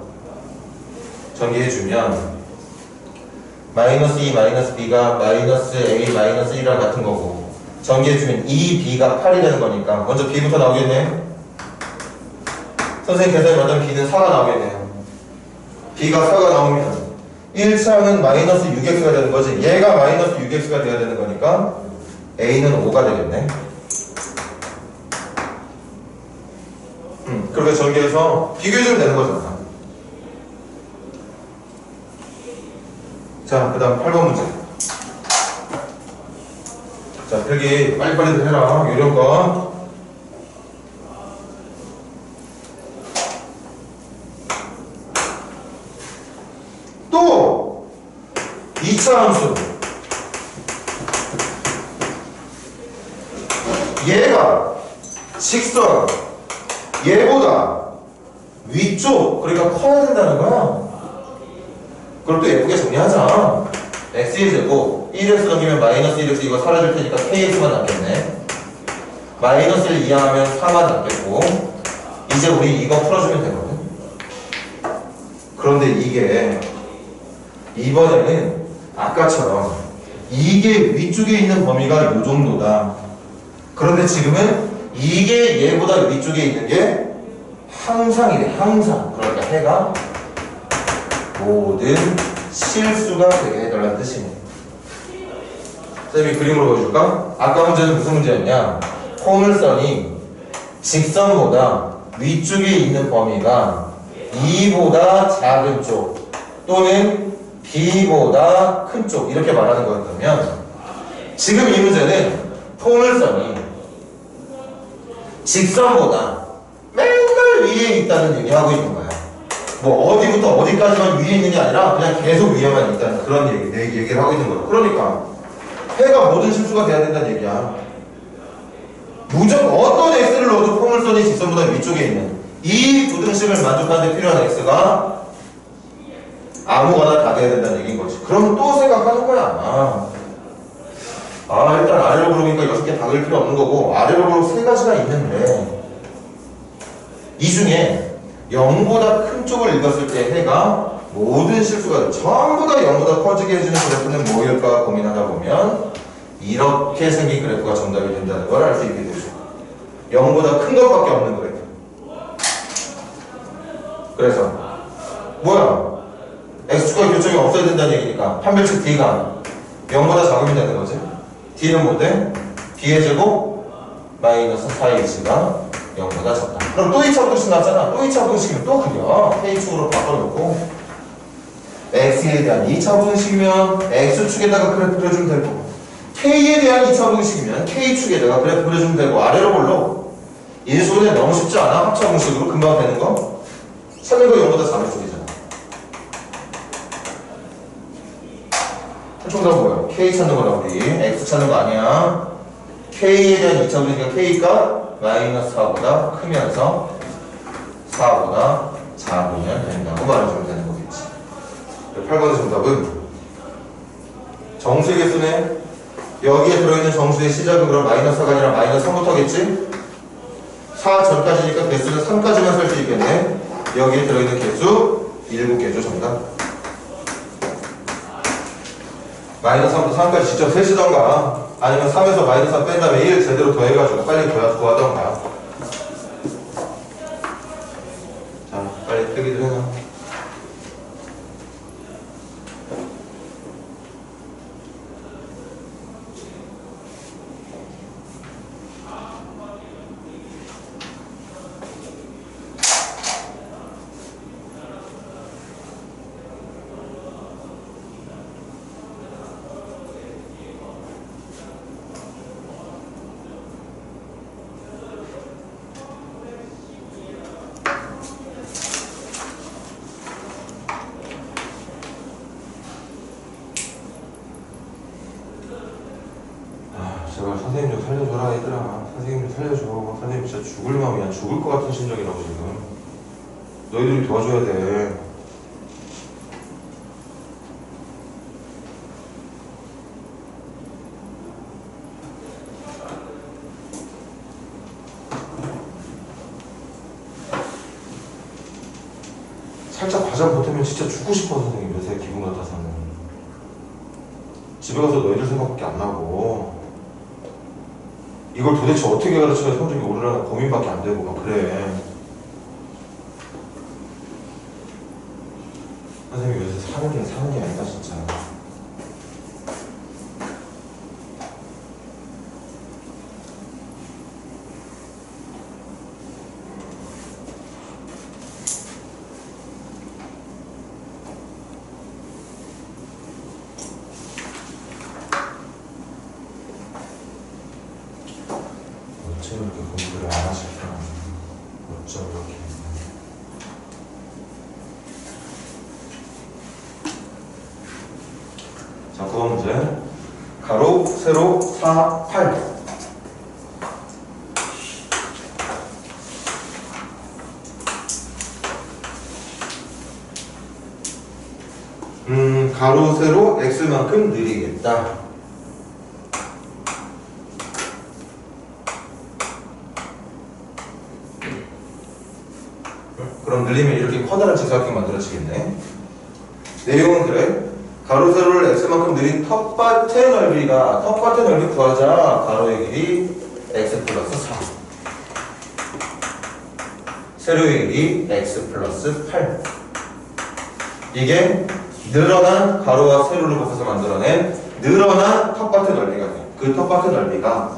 전개해주면 -2 -b가 -a -1이랑 같은 거고 전개해주면 2b가 8이 되는 거니까 먼저 b부터 나오겠네. 선생님 계산이 맞다면 b는 4가 나오겠네요. b가 4가 나오면 1차는 -6x가 되는 거지. 얘가 -6x가 돼야 되는 거니까 a는 5가 되겠네. 그렇게 전개해서 비교해주면 되는 거잖아. 자, 그 다음 8번 문제. 자, 필기 빨리빨리 해라. 요령껏. 또 2차 함수. 얘가 직선 얘보다 위쪽 그러니까 커야 된다는 거야. 그걸 또 예쁘게 정리하자. x의 제곱 1x 넘기면 -1x 이거 사라질 테니까 kx만 남겠네. -1 이항하면 4만 남겠고 이제 우리 이거 풀어주면 되거든. 그런데 이게 이번에는 아까처럼 이게 위쪽에 있는 범위가 요 정도다. 그런데 지금은 이게 얘보다 위쪽에 있는 게 항상이래. 항상. 그러니까 해가 모든 실수가 되게 해달라는 뜻이네. 쌤이 그림으로 보여줄까? 아까 문제는 무슨 문제였냐? 포물선이 직선보다 위쪽에 있는 범위가 2보다 작은 쪽 또는 b보다 큰 쪽 이렇게 말하는 거였다면 지금 이 문제는 포물선이 직선보다 맨날 위에 있다는 얘기하고 있는 거야. 뭐 어디부터 어디까지만 위에 있는 게 아니라 그냥 계속 위에만 있다는 그런 얘기를 하고 있는 거야. 그러니까 해가 모든 실수가 돼야 된다는 얘기야. 무조건 어떤 x를 넣어도 포물선이 직선보다 위쪽에 있는 이 두 등식을 만족하는 데 필요한 x가 아무거나 다 돼야 된다는 얘기인 거지. 그럼 또 생각하는 거야. 일단 아래로 부르니까 6개 다 그릴 필요 없는 거고 아래로 부르고 3가지가 있는데 이 중에 0보다 큰 쪽을 읽었을 때 해가 모든 실수가 전부 다 0보다 커지게 해주는 그래프는 뭐일까 고민하다 보면 이렇게 생긴 그래프가 정답이 된다는 걸 알 수 있게 되죠. 0보다 큰 것밖에 없는 그래프. 그래서 뭐야? x축과 교점이 없어야 된다는 얘기니까 판별식 d가 0보다 작으면 되는 거지. d는 뭔데? d의 제곱 -4h가 0보다 작다. 그럼 또 2차 공식 나왔잖아. 또 2차 공식이면 또 그려. k축으로 바꿔놓고 x에 대한 2차 공식이면 x축에다가 그래프 그려주면 되고 k에 대한 2차 공식이면 k축에다가 그래프 그려주면 되고 아래로 볼로 인수분해 너무 쉽지 않아? 합차 공식으로 금방 되는 거? 찾는 거 0보다 작은 쪽이잖아. 정답은 뭐야? K 찾는 거라 우리. X 찾는 거 아니야. K에 대한 2차 분이니까 K가 -4보다 크면서 4보다 작으면 된다고 말해주면 되는 거겠지. 8번의 정답은 정수의 개수네. 여기에 들어있는 정수의 시작은 그럼 -4가 아니라 -3부터겠지? 4 전까지니까 개수는 3까지만 쓸 수 있겠네. 여기에 들어있는 개수 7개죠 정답. -3부터 3까지 직접 세시던가 아니면 3에서 -3 뺀 다음에 1 제대로 더해가지고 빨리 구하던가. 자 빨리 필기들 해놔. 살려줘라 얘들아. 선생님 좀 살려줘. 선생님 진짜 죽을 마음이야. 죽을 것 같은 심정이라고 지금. 너희들이 도와줘야 돼. 살짝 과자 못하면 진짜 죽고 싶어 선생님. 요새 기분 같아서는. 집에 가서 너희들 생각밖에 안 나고 이걸 도대체 어떻게 가르쳐야 성적이 오르려나 고민밖에 안 되고 막 그래. 선생님 요새 사는 게 아니다 진짜. 어쩜 이렇게 공부를 안 하실까? 어쩜 이렇게. 자, 9번 문제. 가로, 세로, 4, 8. 가로, 세로, x만큼 느리겠다. 그럼 늘리면 이렇게 커다란 직사각형 만들어지겠네. 내용은 그래. 가로 세로를 x만큼 느린 텃밭의 넓이가 텃밭의 넓이 구하자. 가로의 길이 x 플러스 4 세로의 길이 x 플러스 8. 이게 늘어난 가로와 세로를 곱해서 만들어낸 늘어난 텃밭의 넓이가 돼. 그 텃밭의 넓이가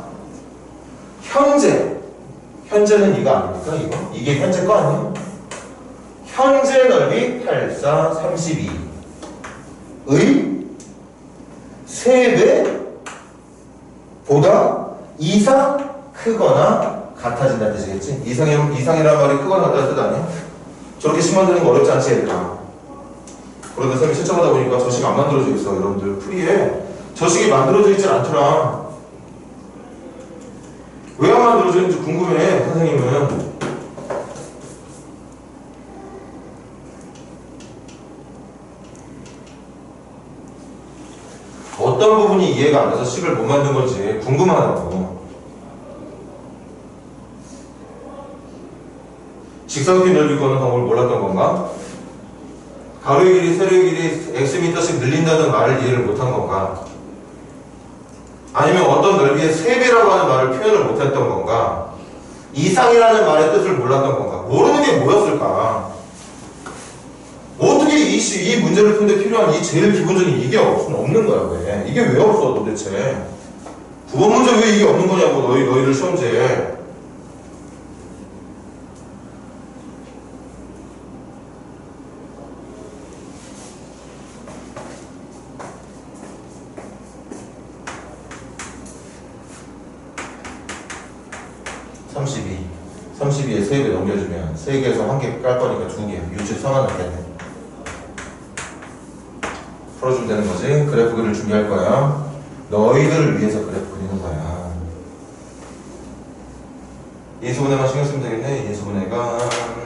현재는 이거 아닙니까? 이게 현재 거 아니에요? 현재 넓이 8, 4, 32의 3배보다 이상 크거나 같아진다는 뜻이겠지? 이상이라는 말이 크거나 같다는 뜻 아니야? 저렇게 식 만드는 거 어렵지 않지 얘들아. 그런데 쌤이 실전하다 보니까 저 식 안 만들어져 있어. 여러분들 풀이에 저 식이 만들어져 있질 않더라. 왜 안 만들어져 있는지 궁금해 선생님은. 어떤 부분이 이해가 안 돼서 식을 못 만든 건지 궁금하다고. 직사각형 넓이 구하는 방법을 몰랐던 건가? 가로의 길이 세로의 길이 xm씩 늘린다는 말을 이해를 못한 건가? 아니면 어떤 넓이의 3배라고 하는 말을 표현을 못했던 건가? 이상이라는 말의 뜻을 몰랐던 건가? 모르는 게 뭐였을까? 어떻게 이 문제를 푸는데 필요한 이 제일 기본적인 이게 없는 거야 왜? 이게 왜 없어 도대체? 9번 문제 왜 이게 없는 거냐고 너희들 시험지에. (32) 32에 3개 넘겨주면 3개에서 1개 깔 거니까 2개 유축 성환하겠네. 풀어주면 되는 거지. 그래프 그릴 준비할 거야. 너희들을 위해서 그래프 그리는 거야. 인수분해만 신경 쓰면 되겠네. 인수분해가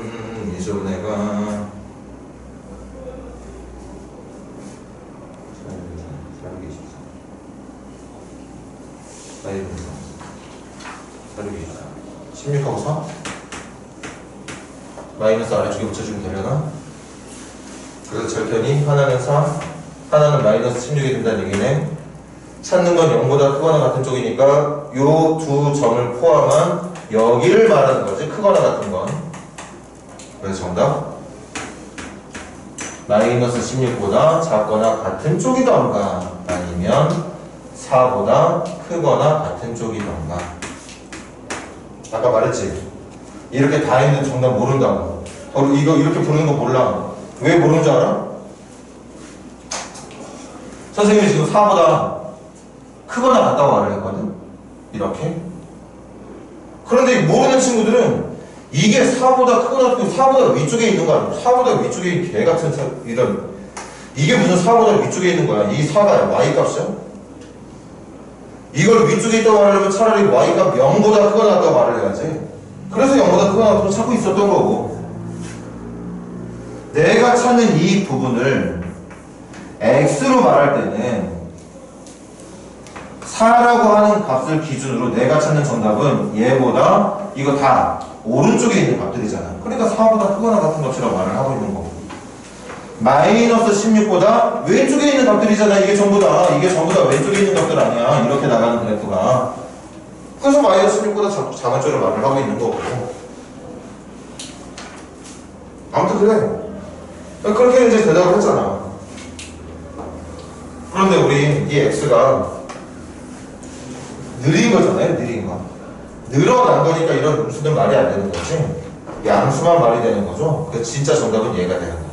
사르기 16하고 4 마이너스 아래쪽에 붙여주면 되려나? 그래서 절편이 하나는 4 하나는 마이너스 16이 된다는 얘기네. 찾는 건 0보다 크거나 같은 쪽이니까 요 두 점을 포함한 여기를 말하는 거지. 크거나 같은 건. 그래서 정답 마이너스 16보다 작거나 같은 쪽이던가 아니면 4보다 크거나 같은 쪽이던가. 아까 말했지. 이렇게 다 있는 정답 모른다고. 이거 이렇게 부르는 거 몰라. 왜 모르는 줄 알아? 선생님이 지금 4보다 크거나 같다고 말을 했거든? 이렇게. 그런데 모르는 친구들은 이게 4보다 크거나 같고 4보다 위쪽에 있는 거 아니야? 4보다 위쪽에 있는 개 같은 이런. 이게 무슨 4보다 위쪽에 있는 거야? 이 4가 y 값이야? 이걸 위쪽에 있다고 말하려면 차라리 y가 0보다 크거나 같다고 말을 해야지. 그래서 0보다 크거나 같다고 찾고 있었던 거고. 내가 찾는 이 부분을 x로 말할 때는 4라고 하는 값을 기준으로 내가 찾는 정답은 얘보다 이거 다 오른쪽에 있는 값들이잖아. 그러니까 4보다 크거나 같은 값이라고 말을 하고 있는 거고. 마이너스 16보다 왼쪽에 있는 값들이잖아. 이게 전부 다 왼쪽에 있는 값들 아니야. 이렇게 나가는 그래프가. 그래서 마이너스 16보다 작은 쪽으로 말을 하고 있는 거고. 아무튼 그래. 그렇게 이제 대답을 했잖아. 그런데 우리 이 x가 느린 거잖아요. 느린 거. 늘어난 거니까 이런 음수는 말이 안 되는 거지. 양수만 말이 되는 거죠. 그래서 진짜 정답은 얘가 되는 거야.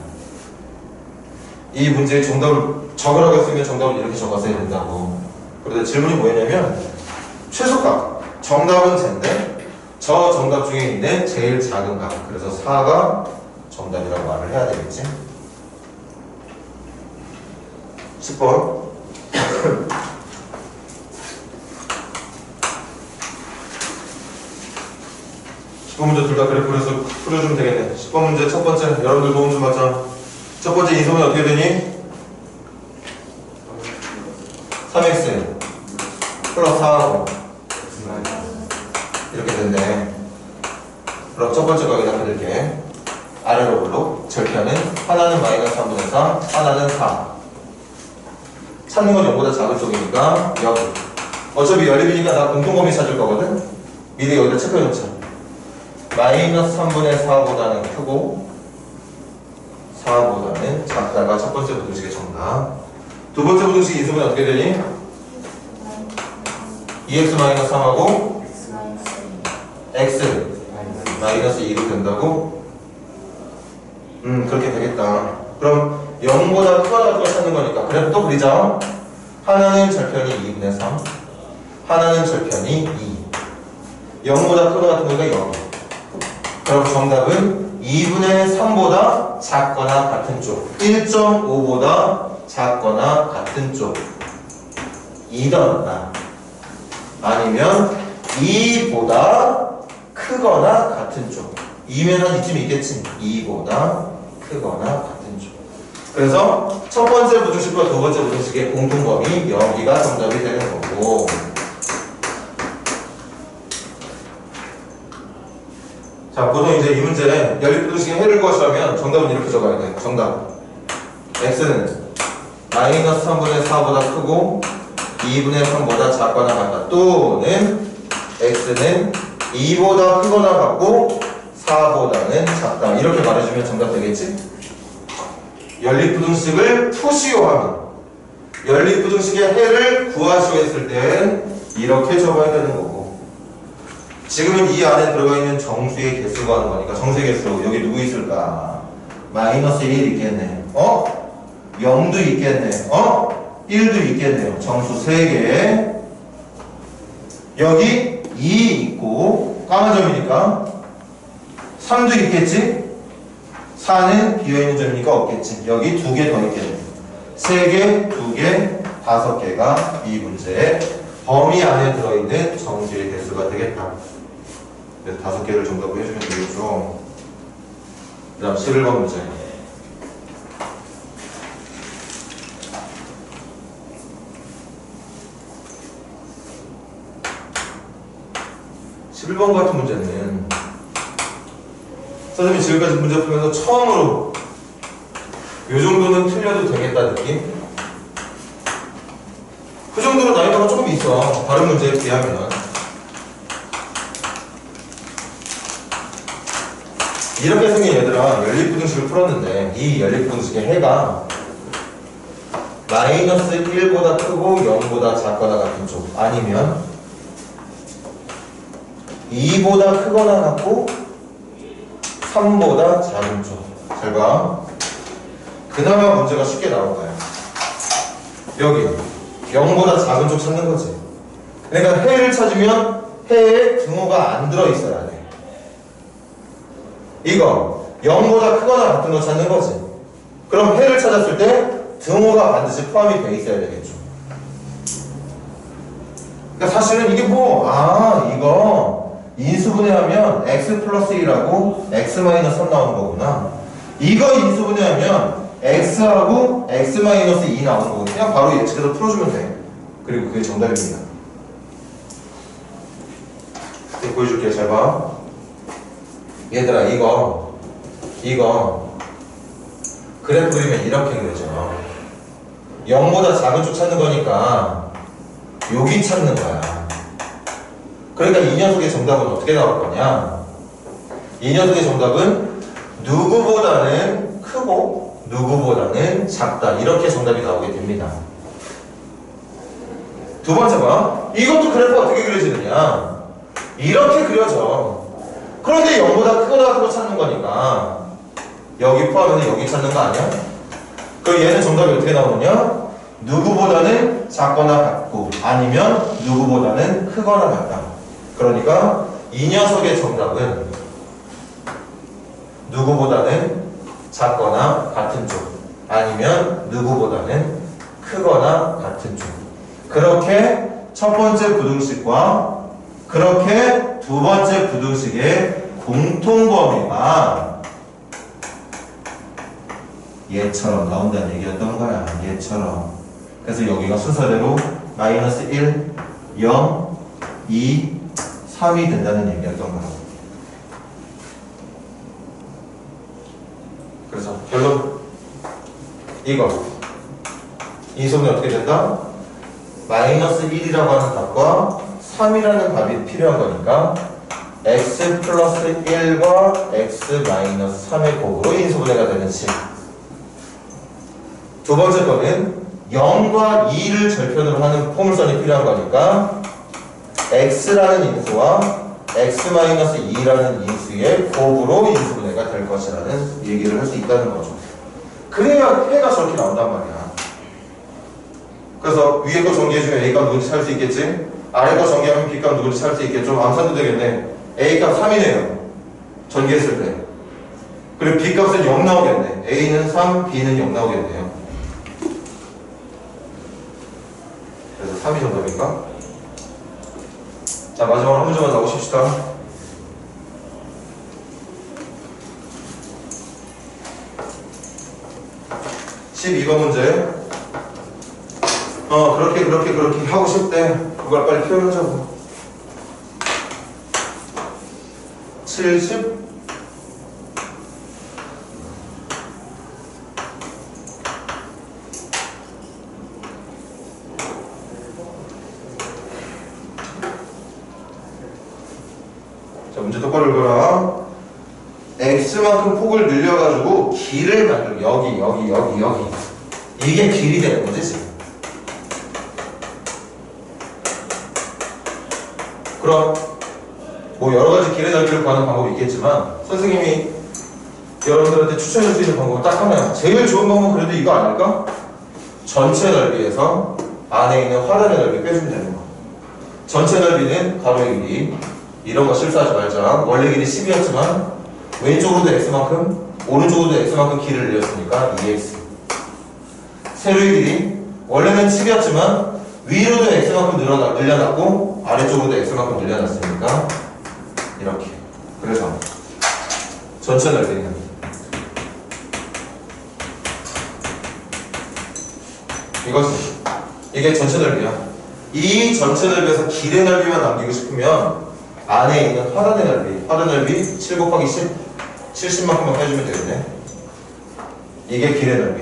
이 문제의 정답을 적으라고 했으면 정답을 이렇게 적었어야 된다고. 그런데 질문이 뭐였냐면 최소값. 정답은 쟤인데 저 정답 중에 있는 제일 작은 값. 그래서 4가 정답이라고 말을 해야 되겠지. 10번. 10번 문제 둘 다 그래프를 해서 풀어주면 되겠네. 10번 문제 첫 번째. 여러분들 도움 좀 받자. 첫 번째 인수분해 어떻게 되니? 3x 플러스 4하고 이렇게 됐네. 그럼 첫 번째 거 여기다 그릴게. 아래로 올로 절편은 하나는 마이너스 3분의 4, 하나는 4. 찾는 건 0보다 작은 쪽이니까 여기. 어차피 연립이니까 나 공통범위 찾을 거거든. 미리 여기다 체크해 놓자. 마이너스 3분의 4보다는 크고 4보다는 작다가 첫 번째 부등식의 정답. 두 번째 부등식 인수분해 어떻게 되니? 2x-3하고 x 마이너스 2로 된다고? 그렇게 되겠다. 그럼 0보다 크거나 같은 걸 찾는 거니까 그래프 또 그리자. 하나는 절편이 2분의 3, 하나는 절편이 2. 0보다 크거나 같은 거니까 0. 그럼 정답은 2분의 3보다 작거나 같은 쪽, 1.5보다 작거나 같은 쪽 이더나 아니면 2보다 크거나 같은 쪽. 2면 한 이쯤 있겠지. 2보다 크거나 같은 쪽. 그래서 첫 번째 부등식과 두 번째 부등식의 공통범위 여기가 정답이 되는 거고. 자, 보통 이제 이 문제 연립부등식의 해를 구하시려면 정답은 이렇게 적어야 돼. 정답. x는 마이너스 3분의 4보다 크고 2분의 3보다 작거나 같다. 또는 x는 2보다 크거나 같고 4보다는 작다. 이렇게 말해주면 정답 되겠지? 연립부등식을 푸시오하면 연립부등식의 해를 구하시오 했을 땐 이렇게 적어야 되는 거고. 지금은 이 안에 들어가 있는 정수의 개수 구하는 거니까 정수의 개수 여기 누구 있을까? 마이너스 1 있겠네. 0도 있겠네. 1도 있겠네요. 정수 3개. 여기 2 있고 까만 점이니까 3도 있겠지? 4는 비어있는 점이니까 없겠지. 여기 2개 더 있겠네. 3개, 2개, 5개가 이 문제의 범위 안에 들어있는 정수의 개수가 되겠다. 그래서 5개를 정답으로 해주면 되겠죠. 그 다음 11번 문제. (11번) 같은 문제는 선생님이 지금까지 문제 풀면서 처음으로 이 정도는 틀려도 되겠다 느낌? 그 정도로 난이도가 조금 있어. 다른 문제에 비하면. 이렇게 생긴 얘들아 연립부등식을 풀었는데 이 연립부등식의 해가 마이너스 1보다 크고 0보다 작거나 같은 쪽 아니면 2보다 크거나 같고 3보다 작은 쪽. 잘 봐. 그나마 문제가 쉽게 나올 거야. 여기 0보다 작은 쪽 찾는 거지. 그러니까 해를 찾으면 해에 등호가 안 들어있어야 돼. 이거 0보다 크거나 같은 거 찾는 거지. 그럼 해를 찾았을 때 등호가 반드시 포함이 돼 있어야 되겠죠. 그러니까 사실은 이게 이거 인수분해하면 x 플러스 1하고 x 마이너스 3 나오는 거구나. 이거 인수분해하면 x하고 x 마이너스 2 나오는 거고 그냥 바로 예측해서 풀어주면 돼. 그리고 그게 정답입니다. 이제 보여줄게. 잘 봐. 얘들아 이거 그래프 그리면 이렇게 그려져. 0보다 작은 쪽 찾는 거니까 여기 찾는 거야. 그러니까 이 녀석의 정답은 어떻게 나올 거냐? 이 녀석의 정답은 누구보다는 크고 누구보다는 작다. 이렇게 정답이 나오게 됩니다. 두 번째 봐. 이것도 그래프가 어떻게 그려지느냐? 이렇게 그려져. 그런데 0보다 크거나 같은 거 찾는 거니까 여기 포함해서 여기 찾는 거 아니야? 그럼 얘는 정답이 어떻게 나오느냐? 누구보다는 작거나 같고 아니면 누구보다는 크거나 같다. 그러니까 이 녀석의 정답은 누구보다는 작거나 같은 쪽 아니면 누구보다는 크거나 같은 쪽. 그렇게 첫 번째 부등식과 그렇게 두 번째 부등식의 공통범위가 얘처럼 나온다는 얘기였던 거야. 얘처럼. 그래서 여기가 순서대로 마이너스 1, 0, 2, 3이 된다는 얘기였던 거야. 그래서 결론 이거 인수분해 어떻게 된다? 마이너스 1이라고 하는 값과 3이라는 값이 필요한 거니까 x 플러스 1과 x 마이너스 3의 곱으로 인수분해가 되는 식. 두 번째 거는 0과 2를 절편으로 하는 포물선이 필요한 거니까 x라는 인수와 x 마이너스 2라는 인수의 곱으로 인수분해가 될 것이라는 얘기를 할 수 있다는 거죠. 그래야 해가 저렇게 나온단 말이야. 그래서 위에 거 정리해주면 A값 누군지 찾을 수 있겠지? 아래 거 정리하면 B값 누군지 찾을 수 있겠죠? 암산도 되겠네. A값 3이네요. 전개했을 때. 그리고 B값은 0 나오겠네. A는 3, B는 0 나오겠네요. 그래서 3이 정답인가? 자, 마지막으로 한 문제만 더 보십시다. (12번) 문제. 그렇게 하고 싶대. 그걸 빨리 표현하자고. 70 자, 문제 똑바로 읽어라. x만큼 폭을 늘려가지고 길을 만들어. 여기 이게 길이 되는 거지 지금. 그럼 뭐 여러가지 길의 넓이를 구하는 방법이 있겠지만 선생님이 여러분들한테 추천할 수 있는 방법은 딱 하나야. 제일 좋은 방법은 그래도 이거 아닐까? 전체 넓이에서 안에 있는 화단의 넓이 빼주면 되는 거. 전체 넓이는 가로의 길이. 이런 거 실수하지 말자. 원래 길이 10이었지만 왼쪽으로도 x만큼 오른쪽으로도 x만큼 길을 늘렸으니까 2x. 세로의 길이 원래는 7이었지만 위로도 x만큼 늘려놨고 아래쪽으로도 x만큼 늘려놨으니까 이렇게. 그래서 전체 넓이는 이게 전체 넓이야. 이 전체 넓이에서 길의 넓이만 남기고 싶으면 안에 있는 화단의 넓이 7 곱하기 10 70만큼만 빼주면 되겠네. 이게 길의 넓이.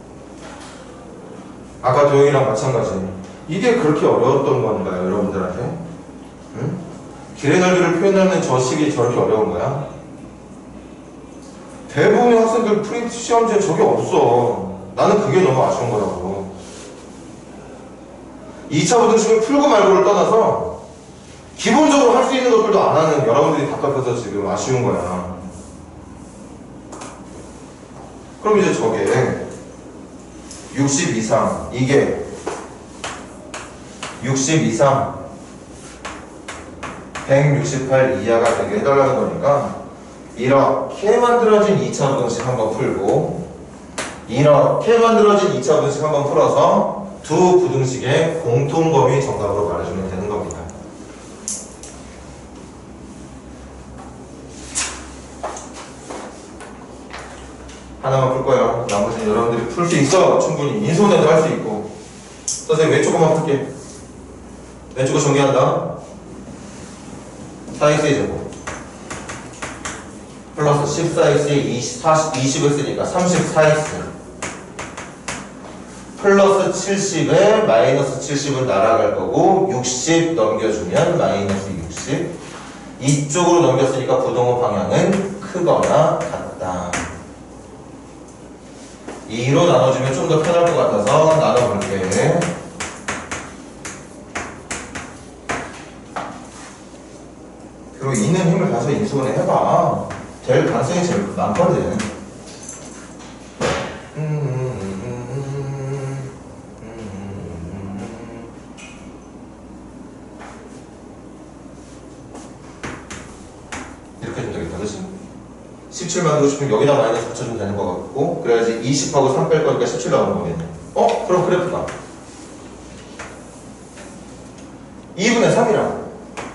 아까 도형이랑 마찬가지. 이게 그렇게 어려웠던 건가요, 여러분들한테? 응? 길의 넓이를 표현하는 저 식이 저렇게 어려운 거야? 대부분의 학생들 프린트 시험지에 저게 없어. 나는 그게 너무 아쉬운 거라고. 2차 부등식을 풀고 말고를 떠나서 기본적으로 할 수 있는 것들도 안 하는 여러분들이 답답해서 지금 아쉬운 거야. 그럼 이제 저게 60 이상, 이게 60 이상 168 이하가 되게 해달라는 거니까 이렇게 만들어진 2차 부등식 한번 풀고 이렇게 만들어진 2차 부등식 한번 풀어서 두 부등식의 공통범위 정답으로 말해주면 되는 겁니다. 하나만 풀 거야. 나머지는 여러분들이 풀 수 있어. 충분히. 인수분해도 할 수 있고. 선생님 왼쪽 것만 풀게. 왼쪽을 정리한다. 4x의 제곱 플러스 14x에 20을 쓰니까 34x 플러스 70에 마이너스 70은 날아갈 거고 60 넘겨주면 마이너스 60 이쪽으로 넘겼으니까 부동호 방향은 크거나 같다. 2로 나눠주면 좀 더 편할 것 같아서 나눠볼게. 그리고 있는 힘을 다해서 인수분해 해봐. 될 가능성이 제일 많거든. 이렇게 해주면 되겠다, 그치? 17 만들고 싶으면 여기다 마이너스 붙여주면 되는 것 같고, 그래야지 20하고 3 뺄 거니까 17 나오는 거겠네. 그럼 그래프가 2분의 3이라고.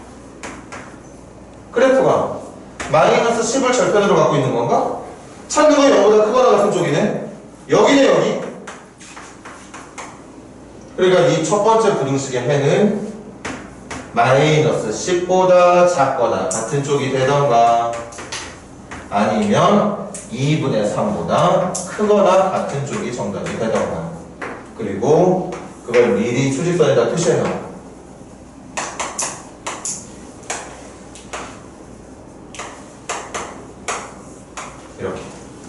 그래프가 마이너스 10을 절편으로 갖고 있는 건가? 찾는 건 0보다 크거나 같은 쪽이네. 여기네 여기. 그러니까 이 첫 번째 부등식의 해는 마이너스 10보다 작거나 같은 쪽이 되던가 아니면 2분의 3보다 크거나 같은 쪽이 정답이 되던가. 그리고 그걸 미리 수직선에다 표시해놔. 이렇게.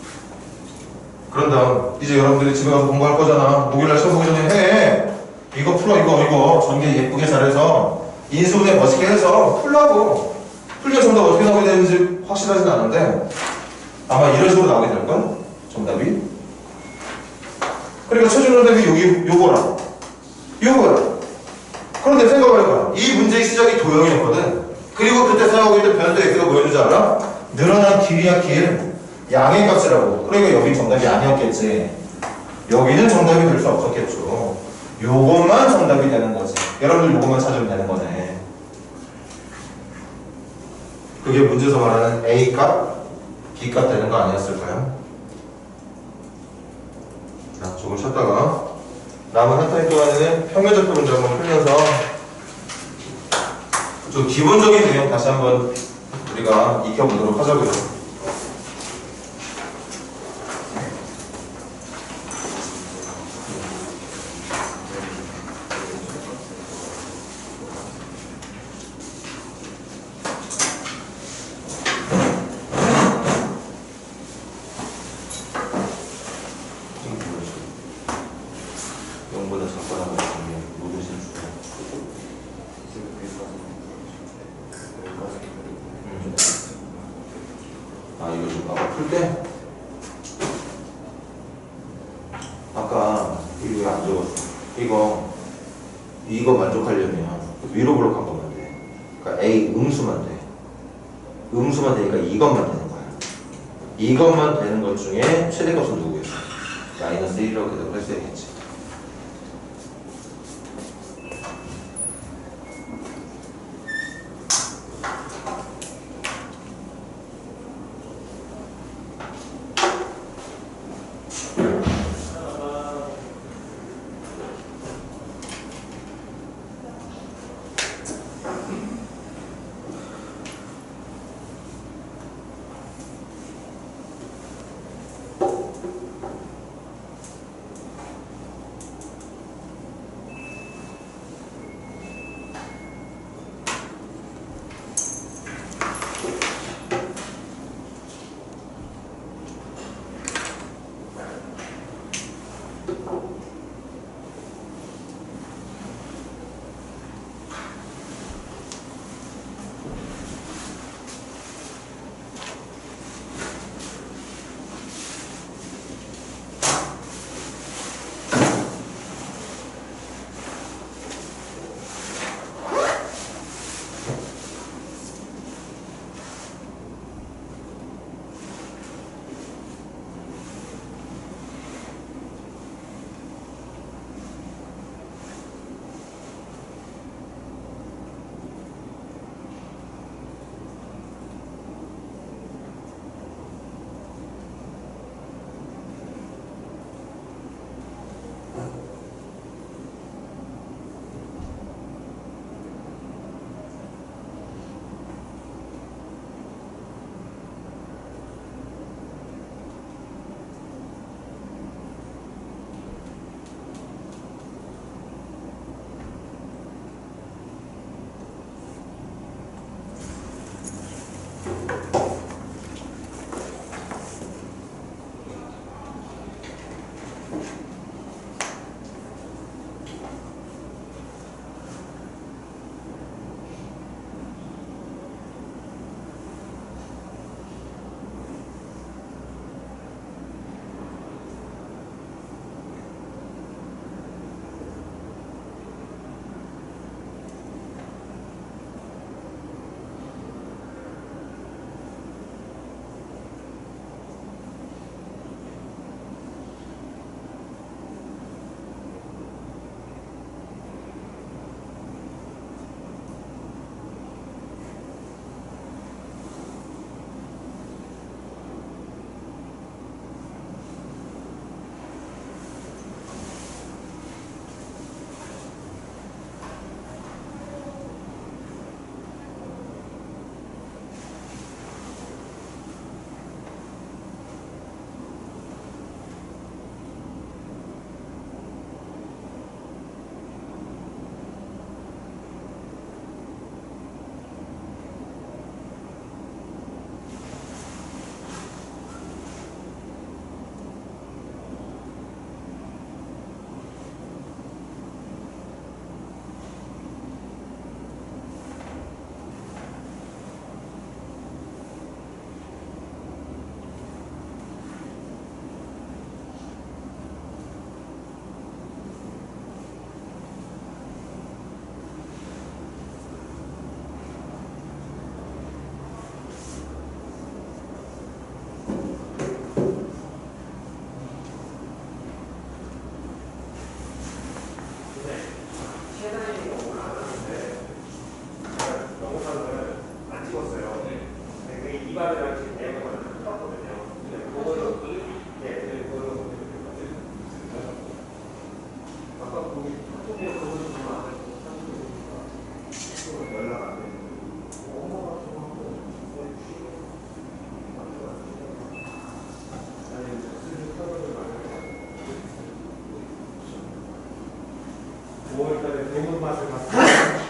그런 다음 이제 여러분들이 집에 가서 공부할 거잖아. 목요일날 시험 보기 전에 해. 이거 풀어. 이거 전개 예쁘게 잘해서 인수분해 멋있게 해서 풀라고. 풀면 정답 어떻게 나오게 되는지 확실하진 않은데 아마 이런 식으로 나오게 될걸? 정답이. 그러니까 최종 정답이 요거라. 그런데 생각을 해봐. 이 문제의 시작이 도형이었거든. 그리고 그때 생각하고 있던 변수 x가 뭐였는지 알아? 늘어난 길이야 길. 양의 값이라고. 그러니까 여기 정답이 아니었겠지. 여기는 정답이 될 수 없었겠죠. 요것만 정답이 되는 거지. 여러분들 요것만 찾으면 되는 거네. 그게 문제에서 말하는 A값, B값 되는 거 아니었을까요? 자, 저걸 찾다가 남은 한 타임 동안에는 평면적표 문제 한번 풀면서 좀 기본적인 내용 다시 한번 우리가 익혀보도록 하자고요. 이거 좀 봐봐. 풀 때 아까 이거 왜 안 적었어? 이거 만족하려면 위로 블록한 것만 돼. 그러니까 A 음수만 돼. 음수만 되니까 이것만 되는 거야. 이것만 되는 것 중에 최대값은 누구겠어? 마이너스 1이라고 대답을 했어야겠지. 5월달에 대문 맛을 봤어요.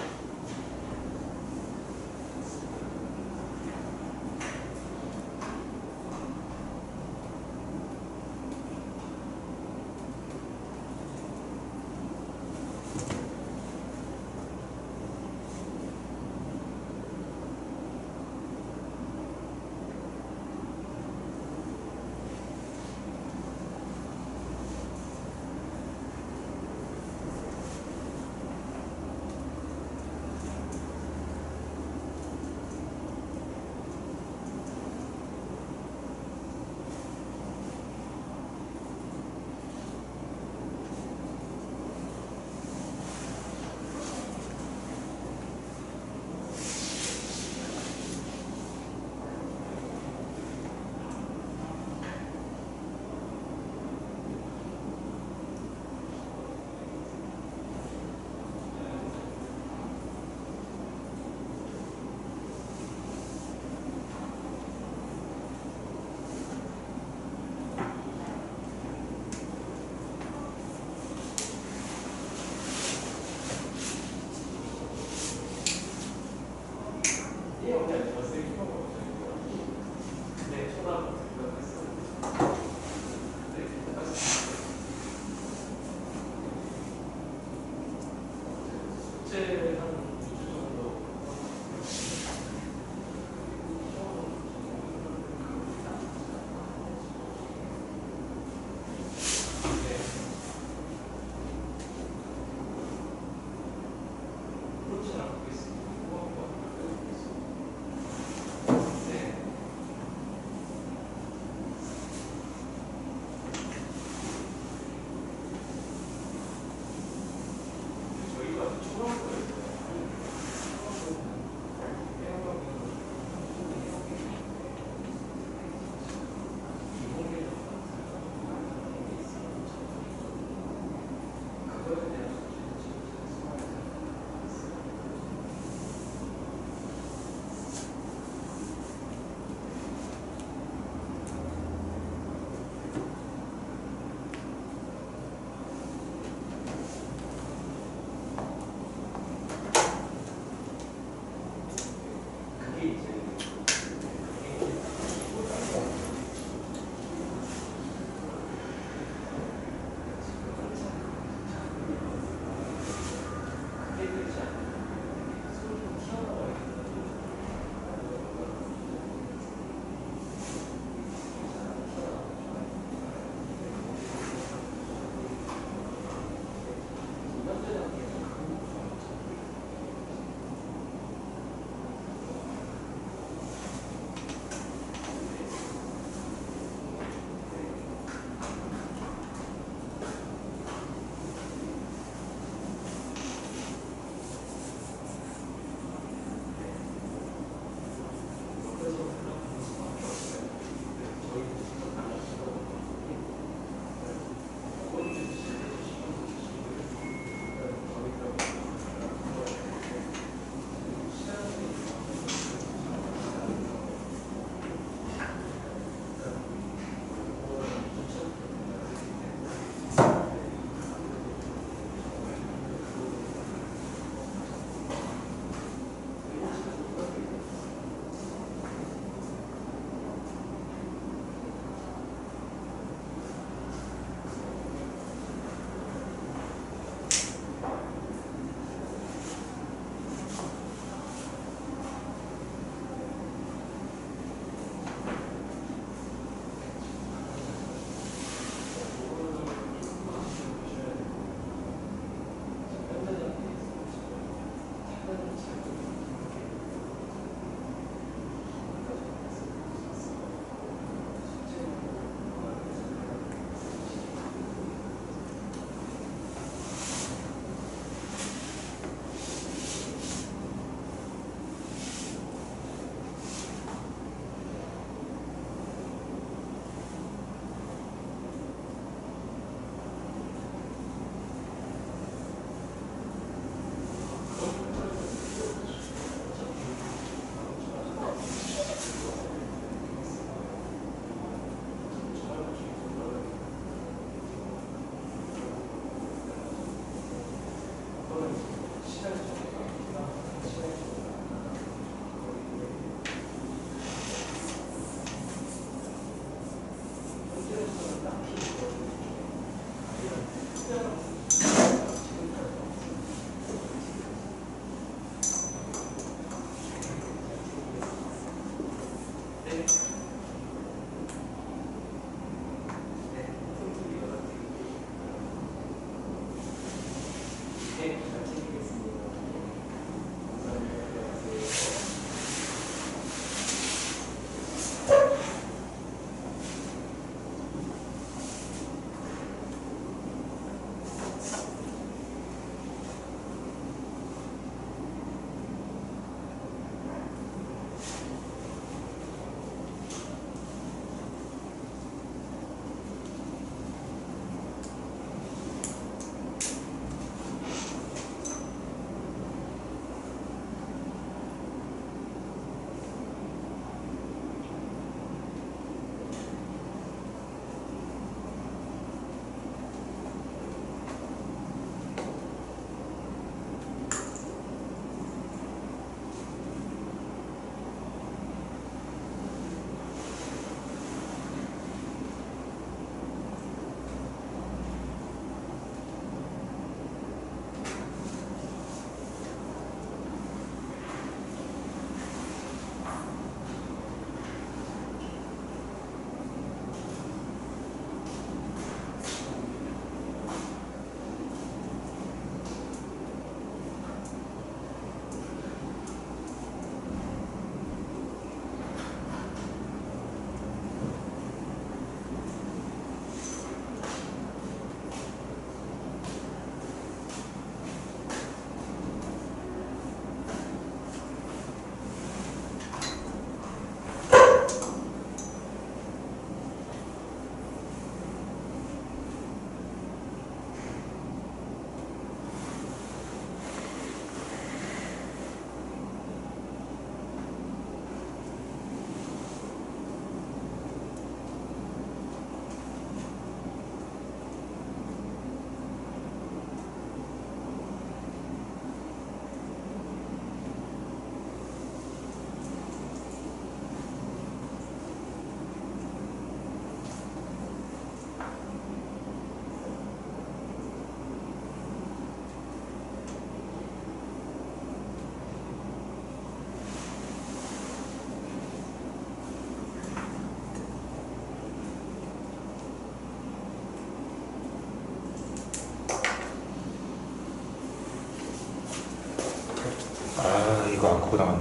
바꾸고 나왔네.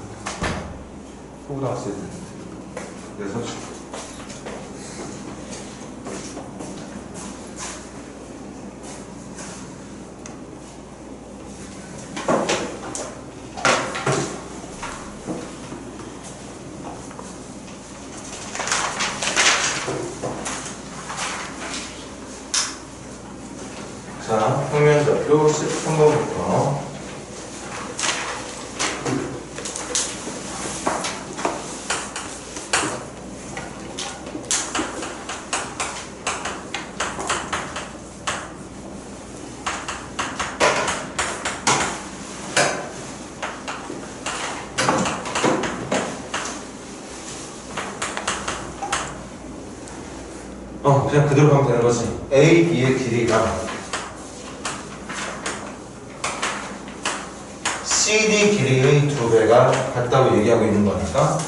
바꾸고 나왔어야 되는데. 그래서 자, 평면좌표 13번부터 그냥 그대로 가면 되는 거지. A, B의 길이가 CD 길이의 2배가 같다고 얘기하고 있는 거니까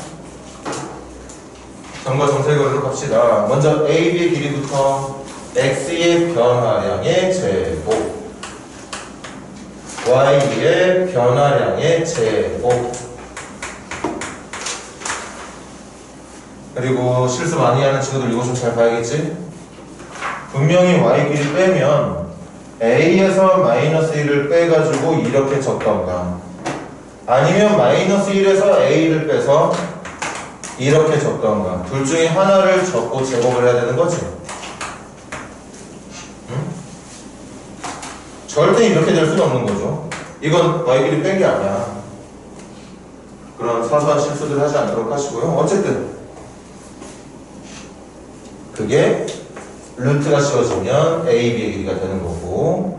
점과 점사의 거리로 갑시다. 먼저 A, B의 길이부터 X의 변화량의 제곱 Y의 변화량의 제곱 그리고 실수 많이 하는 친구들 이거 좀 잘 봐야겠지? 분명히 Y끼리 빼면 A에서 마이너스 1을 빼가지고 이렇게 적던가 아니면 마이너스 1에서 A를 빼서 이렇게 적던가 둘 중에 하나를 적고 제곱을 해야 되는 거지. 응? 절대 이렇게 될 수는 없는 거죠. 이건 Y끼리 뺀 게 아니야. 그런 사소한 실수들 하지 않도록 하시고요. 어쨌든 그게 루트가 씌워지면 A, B의 길이가 되는 거고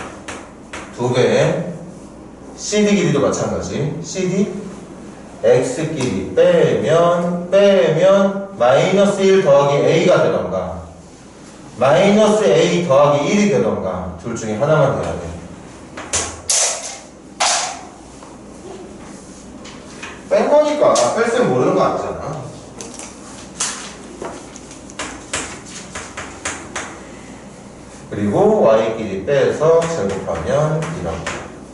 2배의 CD 길이도 마찬가지. CD X 길이 빼면 마이너스 1 더하기 A가 되던가 마이너스 A 더하기 1이 되던가 둘 중에 하나만 돼야 돼. 뺀 거니까 뺄셈 모르는 거 아니잖아. 그리고 Y끼리 빼서 제곱하면 이렇게.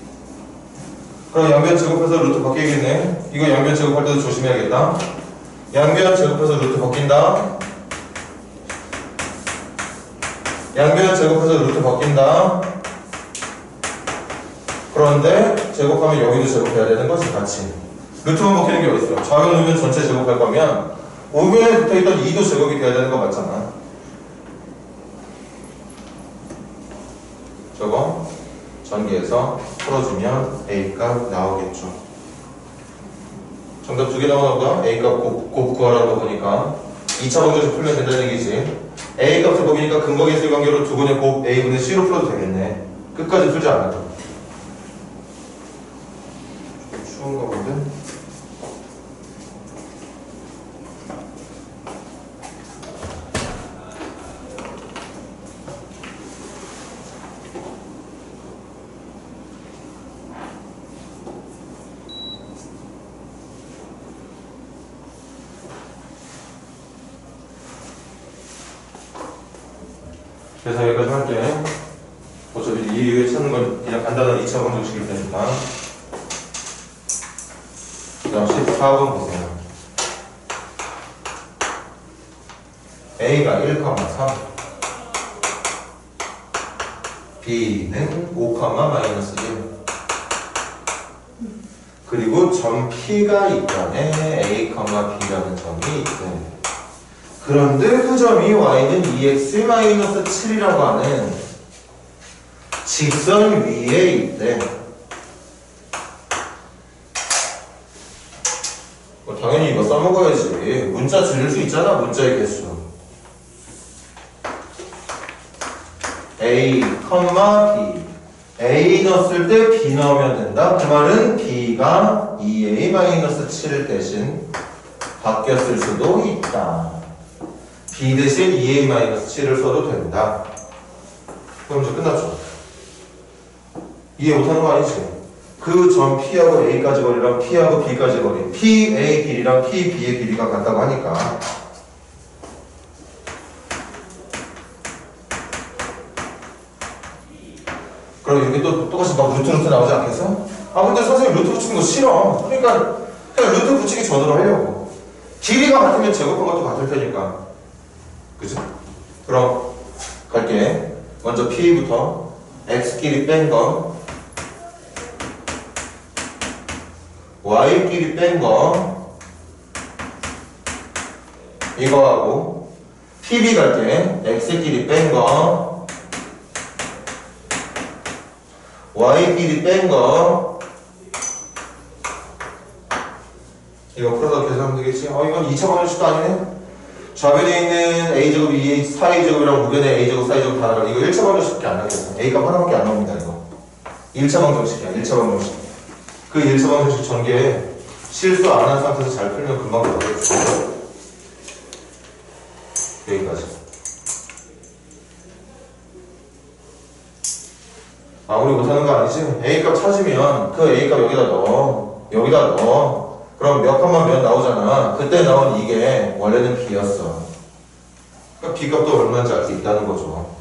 그럼 양변 제곱해서 루트 바뀌겠네. 이거 양변 제곱할 때도 조심해야겠다. 양변 제곱해서 루트 바뀐다. 양변 제곱해서 루트 바뀐다. 그런데 제곱하면 여기도 제곱해야 되는 거지 같이. 루트만 바뀌는 게 어딨어. 좌변 우변 전체 제곱할 거면 우변에 붙어있던 2도 제곱이 돼야 되는 거 맞잖아. 저거 전기에서 풀어주면 A값 나오겠죠. 정답 2개 나오나 보다. A값 곱 구하라는 거 보니까 2차 방정식 풀면 된다는 얘기지. A값을 보니까 근거계수의 관계로 두분의 곱 A분의 C로 풀어도 되겠네. 끝까지 풀지 않아도. 쉬운가 본데? 그래서 여기까지 할게. 어차피 이 이후에 찾는 건 그냥 간단한 2차 방정식일 테니까. 그 다음 14번 보세요. A가 1,3 B는 5,-1 그리고 점 P가 있다네. A, B라는 점이 있대. 그런데 그 점이 Y는 2x-7이라고 하는 직선 위에 있대. 당연히 이거 써먹어야지. 문자 줄일 수 있잖아. 문자의 개수. A, B. A 넣었을 때 B 넣으면 된다. 그 말은 B가 2a-7 대신 바뀌었을 수도 있다. B 대신 2a-7을 써도 된다. 그럼 이제 끝났죠. 이해 못하는 거 아니지? 그 점 P하고 A까지 거리랑 P하고 B까지 거리 PA 길이랑 PB의 길이가 같다고 하니까 그럼 이렇게 또 똑같이 막 루트 나오지 않겠어? 아 근데 선생님 루트 붙이는 거 싫어. 그러니까 그냥 루트 붙이기 전으로 하려고. 길이가 같으면 제곱한 것도 같을 테니까. 그죠? 그럼 갈게. 먼저 P부터 X끼리 뺀 거, Y끼리 뺀 거, 이거하고 PB 갈게. X끼리 뺀 거, Y끼리 뺀 거, 이거 풀어서 계산하면 되겠지? 이건 2차 방정식도 아니네? 좌변에 있는 A제곱, 4A제곱이랑 우변에 A제곱, 4A제곱 다 나가. 이거 1차 방정식밖에 안 나겠어. A값 하나밖에 안 나옵니다, 이거. 1차 방정식이야, 1차 방정식. 그 1차 방정식 전개에 실수 안 한 상태에서 잘 풀면 금방 나오겠죠. 여기까지. 아무리 못하는 거 아니지? A값 찾으면 그 A값 여기다 넣어. 여기다 넣어. 그럼 몇 칸만 몇 나오잖아. 그때 나온 이게 원래는 B였어. 그러니까 B값도 얼마인지 알 수 있다는 거죠.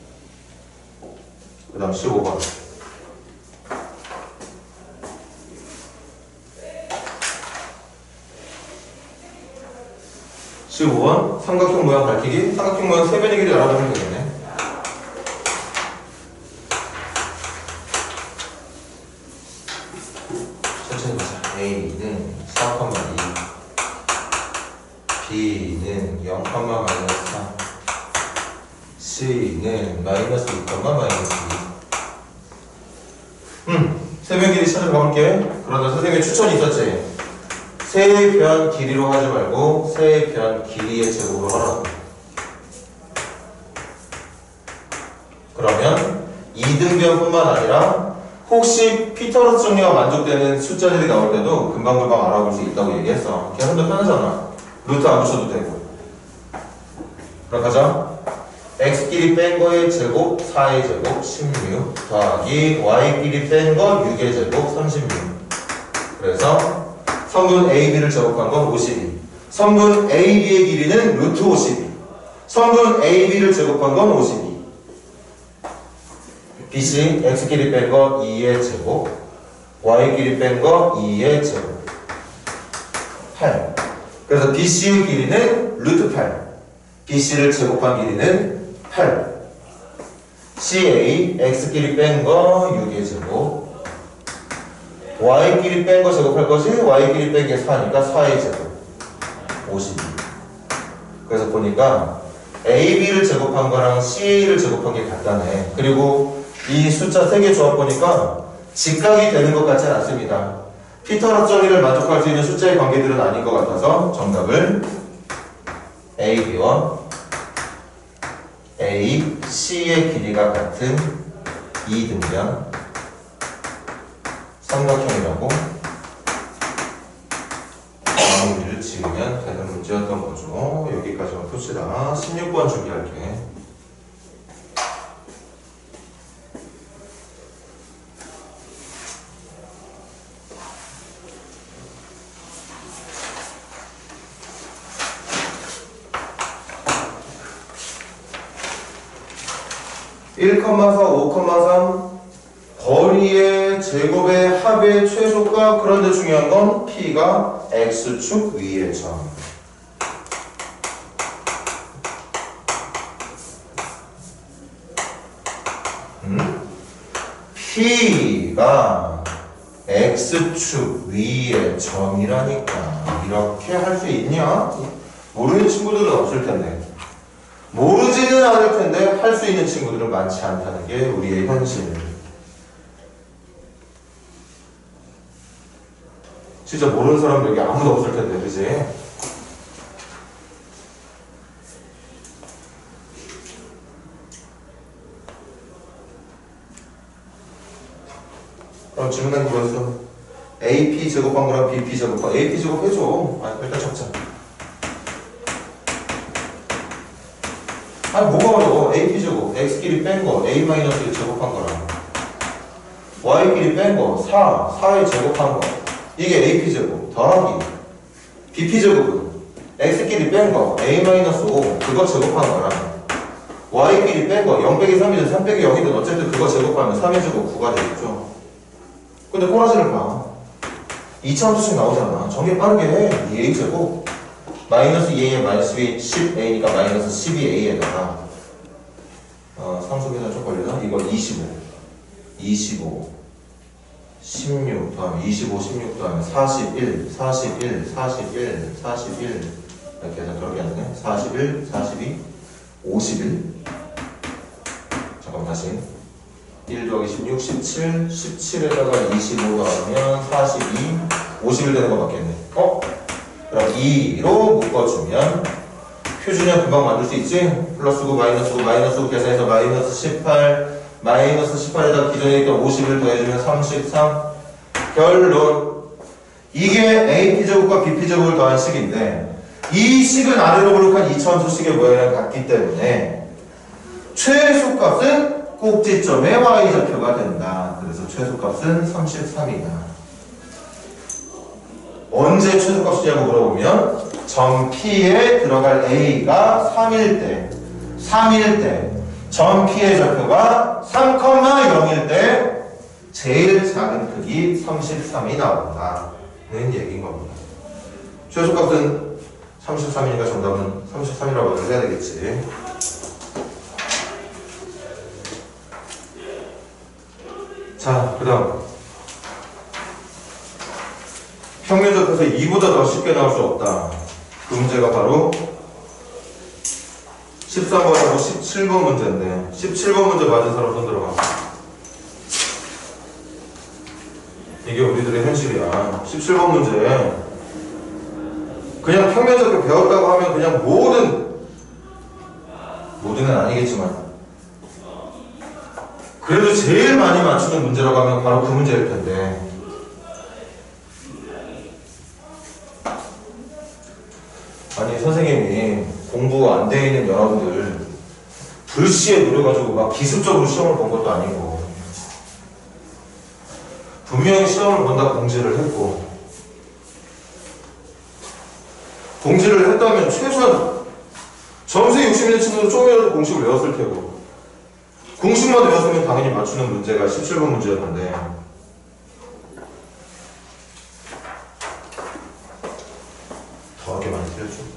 그 다음 15번. 15번 삼각형 모양 밝히기. 삼각형 모양 세 변의 길이 알아보면 되겠네. 천천히 보자. A는 4,2, B는 0,-4, C는 마이너스 2, 마이너스 2. 세 변 길이 찾아가 볼게. 그러나 선생님의 추천이 있었지. 세 변 길이로 하지 말고 세 변 길이의 제곱으로 하라고. 그러면 이등변뿐만 아니라 혹시 피터러스 정리가 만족되는 숫자들이 나올 때도 금방금방 알아볼 수 있다고 얘기했어. 걔는 더 편하잖아. 루트 안 붙여도 되고. 그럼 가자. x끼리 뺀 거의 제곱 4의 제곱 16 더하기 y끼리 뺀 거 6의 제곱 36. 그래서 선분 AB를 제곱한 건 52. 선분 AB의 길이는 루트 52. 선분 AB를 제곱한 건 52. BC X끼리 뺀 거 2의 제곱, Y끼리 뺀 거 2의 제곱 8. 그래서 BC의 길이는 루트 8. BC를 제곱한 길이는 8. CA X끼리 뺀 거 6의 제곱, Y끼리 뺀 거 제곱할 것이 Y끼리 뺀 게 4니까 4의 제곱 52. 그래서 보니까 AB를 제곱한 거랑 CA를 제곱한 게 같다네. 그리고 이 숫자 3개 조합 보니까 직각이 되는 것 같지는 않습니다. 피터러스 정리를 만족할 수 있는 숫자의 관계들은 아닌 것 같아서 정답을 AB와 AC의 길이가 같은 이등변 삼각형이라고 마무리를 지으면 되는 문제였던 거죠. 여기까지만 풉시다. 16번 준비할게. (1,4) (5,3) 거리의 제곱의 합의 최소가. 그런데 중요한 건 P가 X축 위의 점. P가 X축 위의 점이라니까. 이렇게 할 수 있냐? 모르는 친구들은 없을 텐데. 모르지는 않을 텐데 할 수 있는 친구들은 많지 않다는 게 우리의 현실. 진짜 모르는 사람 여기 아무도 없을 텐데, 그지? 그럼 질문한 게 뭐였어? AP 제곱한 거랑 BP 제곱한 AP 제곱 해줘. 일단 적자. 뭐가 어려워? AP 제곱, X끼리 뺀 거, A-를 제곱한 거랑 Y끼리 뺀 거, 4의 제곱한 거. 이게 AP 제곱, 더하기 BP 제곱은 X끼리 뺀 거, A-5 그거 제곱한 거랑 Y끼리 뺀 거, 0 빼기 3이든 3 빼기 0이든 어쨌든 그거 제곱하면 3의 제곱 9가 되겠죠. 근데 꼬라지를 봐. 2차함수씩 나오잖아. 전개 빠르게 해. 2a제곱 마이너스 2a에 마이너스 10a니까 마이너스 12a에다가 상수 계산 좀 걸리나? 이거 25 16 다음에 25 16 다음에 41 계산 그렇게 안 되네. 41 42 51 잠깐만 다시 1 더하기 16 17 17에다가 25 더하면 42 51 되는 거 맞겠네. 그럼 2로 묶어주면 표준형 금방 만들 수 있지? 플러스 9 마이너스 9 마이너스 9 계산해서 마이너스 18 마이너스 18에다가 기존에 있던 51 더해주면 33. 결론 이게 AP제곱과 BP제곱을 더한 식인데 이 식은 아래로 부록한 2차함수식의 모양이랑 같기 때문에 최소값은 꼭지점의 y좌표가 된다. 그래서 최소값은 33이다. 언제 최소값이냐고 물어보면 점 P에 들어갈 A가 3일 때 점 P의 좌표가 3,0일 때 제일 작은 크기 33이 나온다는 얘기인 겁니다. 최소값은 33이니까 정답은 33이라고 해야 되겠지. 자, 그 다음 평면접해서 2보다 더 쉽게 나올 수 없다. 그 문제가 바로 13번하고 17번 문제인데 17번 문제 맞은 사람 손 들어가. 이게 우리들의 현실이야. 17번 문제 그냥 평면접표 배웠다고 하면 그냥 모든은 아니겠지만 그래도 제일 많이 맞추는 문제라고 하면 바로 그 문제일 텐데 아니 선생님이 공부 안 돼 있는 여러분들 불시에 누려가지고 막 기습적으로 시험을 본 것도 아니고 분명히 시험을 본다 공지를 했고 공지를 했다면 최소한 점수에 욕심 있는 친구도 조금이라도 공식을 외웠을 테고 공식만 외웠으면 당연히 맞추는 문제가 17번 문제였는데 더하게 많이 틀렸죠.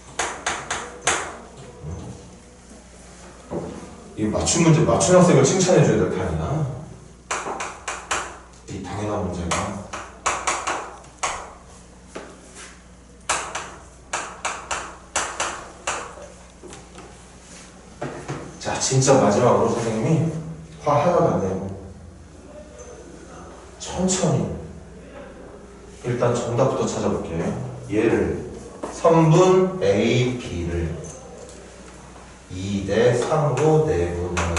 이 맞춘 문제, 맞춘 학생을 칭찬해줘야 될 판이야. 이 당연한 문제가. 자, 진짜 마지막으로 선생님이 화 하나도 안 내고 천천히 일단 정답부터 찾아볼게요. 얘를 선분 A, B를 2대 3로 내분하는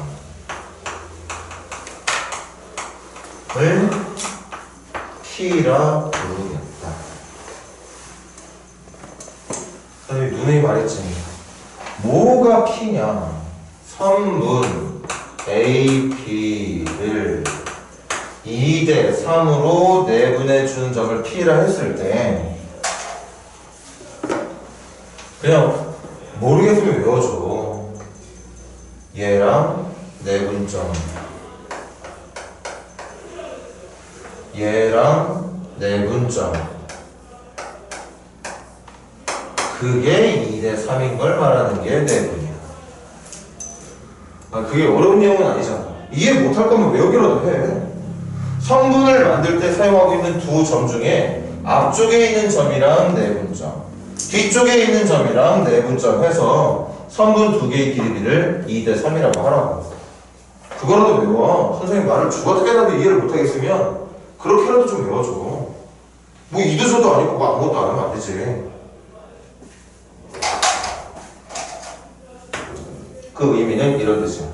점을 P라 부르겠다. 선생님이 누누이 말했지. 뭐가 P냐? 선분 A, B를 2대 3으로 내분해 주는 점을 P라 했을 때 그냥 모르겠으면 외워줘. 얘랑 내분점 얘랑 내분점 그게 2대 3인 걸 말하는 게 내분이야. 그게 어려운 내용은 아니잖아. 이해 못할 거면 외우기라도 해. 성분을 만들 때 사용하고 있는 두 점 중에 앞쪽에 있는 점이랑 내분점 뒤쪽에 있는 점이랑 내분점 해서 선분 두 개의 길이를 2대 3이라고 하라고. 그거라도 외워. 선생님 말을 죽어도 깨나도 이해를 못하겠으면 그렇게라도 좀 외워줘. 뭐 이도저도 아니고 뭐 아무것도 안 하면 안 되지. 그 의미는 이런 뜻이야.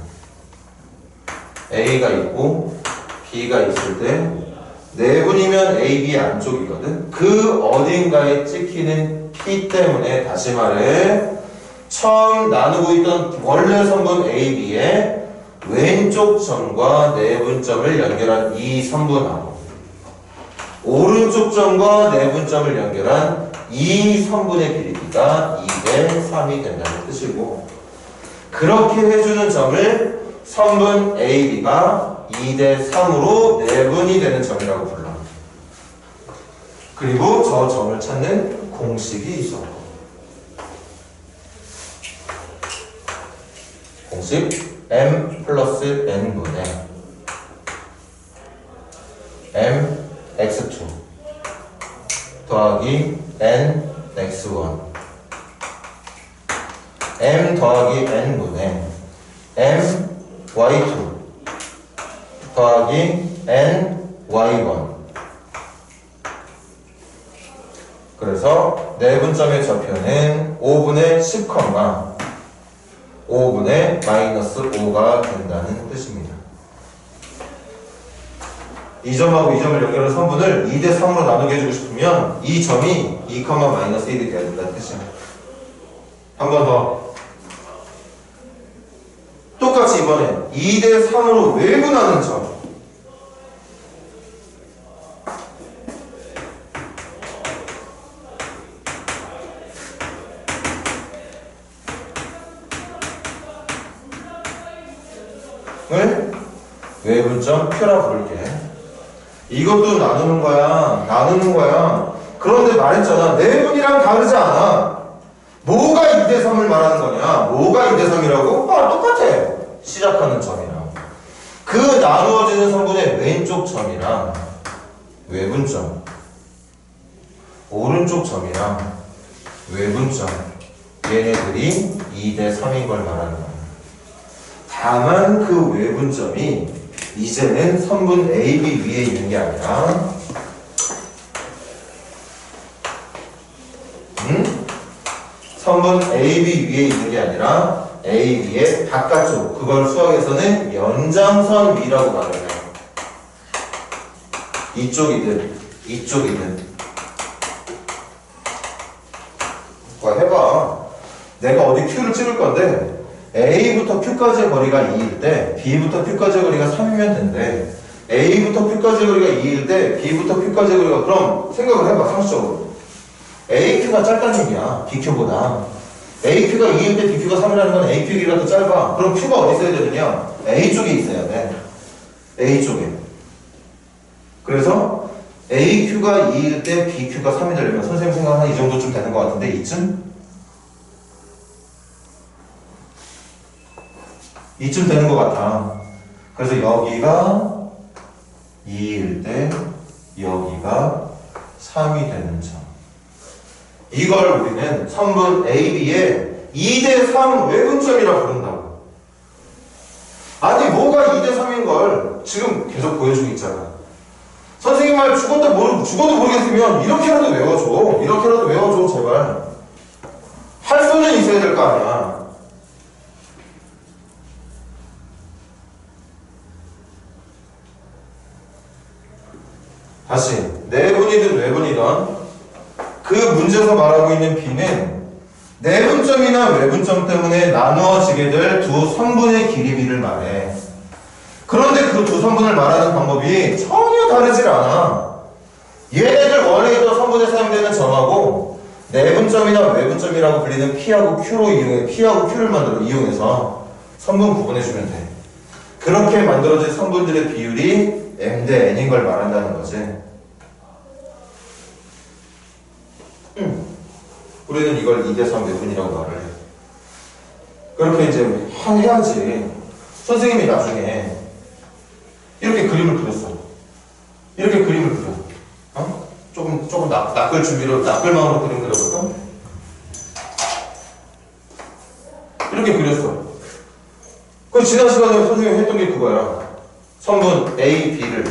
A가 있고 B가 있을 때 내분이면 A, B 안쪽이거든. 그 어딘가에 찍히는 P 때문에 다시 말해 처음 나누고 있던 원래 선분 A, B의 왼쪽 점과 내분점을 연결한 이 선분하고 오른쪽 점과 내분점을 연결한 이 선분의 길이가 2대 3이 된다는 뜻이고 그렇게 해주는 점을 선분 A, B가 2대 3으로 내분이 되는 점이라고 불러. 그리고 저 점을 찾는 공식이 있어. 공식 m 플러스 n분의 m x2 더하기 n x1 m 더하기 n분의 m y2 더하기 n y1. 그래서 내분점의 좌표는 5분의 10, 5분의 마이너스 5가 된다는 뜻입니다. 이 점하고 이 점을 연결한 선분을 2대 3으로 나누게 해주고 싶으면 이 점이 2, 마이너스 1이 돼야 된다는 뜻이야. 한 번 더. 똑같이 이번에 2대 3으로 외분하는 점. 을 외분점 Q라 부를게. 이것도 나누는 거야. 그런데 말했잖아. 내분이랑 다르지 않아. 뭐가 2대 3을 말하는 거냐? 뭐가 2대 3이라고? 똑같아. 시작하는 점이랑. 그 나누어지는 성분의 왼쪽 점이랑 외분점, 오른쪽 점이랑 외분점, 얘네들이 2대 3인 걸 말하는 거야. 다만 그 외분점이 이제는 선분 AB 위에 있는 게 아니라 선분 AB 위에 있는 게 아니라 A 위의 바깥쪽, 그걸 수학에서는 연장선 위라고 말해요. 이쪽이든 해봐. 내가 어디 Q를 찍을 건데 A부터 Q까지의 거리가 2일 때 B부터 Q까지의 거리가 3이면 된대. A부터 Q까지의 거리가 2일 때 B부터 Q까지의 거리가, 그럼 생각을 해봐. 상식적으로 AQ가 짧다는 얘기야. BQ보다. AQ가 2일 때 BQ가 3이라는 건 AQ 길이가 더 짧아. 그럼 Q가 어디 있어야 되느냐? A 쪽에 있어야 돼. A 쪽에. 그래서 AQ가 2일 때 BQ가 3이 되려면 선생님 생각 한 이 정도쯤 되는 것 같은데, 이쯤 되는 것 같아. 그래서 여기가 2일 때 여기가 3이 되는 점. 이걸 우리는 선분 AB의 2대 3 외분점이라고 부른다고. 아니 뭐가 2대 3인 걸 지금 계속 보여주고 있잖아. 선생님 말 죽어도 모르겠으면 이렇게라도 외워줘. 제발. 할 수는 있어야 될 거 아니야. 다시 내분이든 외분이든 그 문제에서 말하고 있는 B는 내분점이나 외분점 때문에 나누어지게 될 두 선분의 길이비를 말해. 그런데 그 두 선분을 말하는 방법이 전혀 다르질 않아. 얘네들 원래 있던 선분에 사용되는 점하고 내분점이나 외분점이라고 불리는 P하고 Q를 이용해서 선분 구분해주면 돼. 그렇게 만들어진 선분들의 비율이 M 대 N인 걸 말한다는 거지. 우리는 이걸 2대 3 외분이라고 말을 해. 그렇게 이제 해야지. 선생님이 나중에 이렇게 그림을 그렸어. 조금 낚을 준비로, 낚을마음으로 그림 그려볼까? 이렇게 그렸어. 그 지난 시간에 선생님이 했던 게 그거야. 선분 A, B를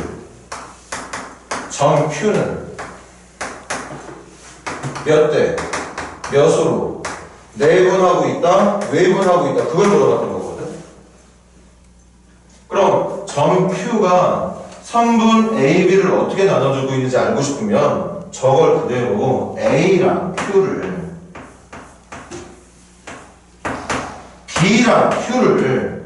점 Q는 몇 대, 몇으로 내분하고 있다, 외분하고 있다. 그걸 물어봤던 거거든. 그럼 점 Q가 선분 A, B를 어떻게 나눠주고 있는지 알고 싶으면 저걸 그대로 A랑 Q를 B랑 Q를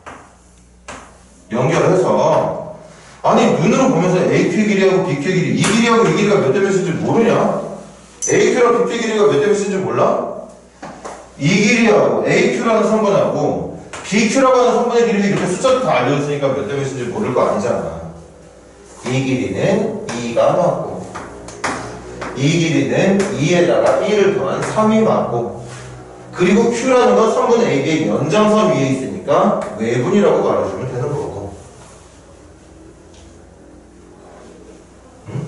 연결해서, 아니 눈으로 보면서 AQ 길이하고 BQ 길이, 이 길이하고 이 길이가 몇 대 몇인지 모르냐? AQ랑 BQ 길이가 몇 대 몇인지 몰라? 이 길이하고 AQ라는 선분하고 BQ라고 하는 성분의 길이는 이렇게 숫자도 다 알려줬으니까 몇 대 몇인지 모를 거 아니잖아. 이 길이는 2가 맞고 이 길이는 2에다가 1을 더한 3이 맞고 그리고 Q라는 건 성분 AB의 연장선 위에 있으니까 외분이라고 말해주면 되는 거고. 응?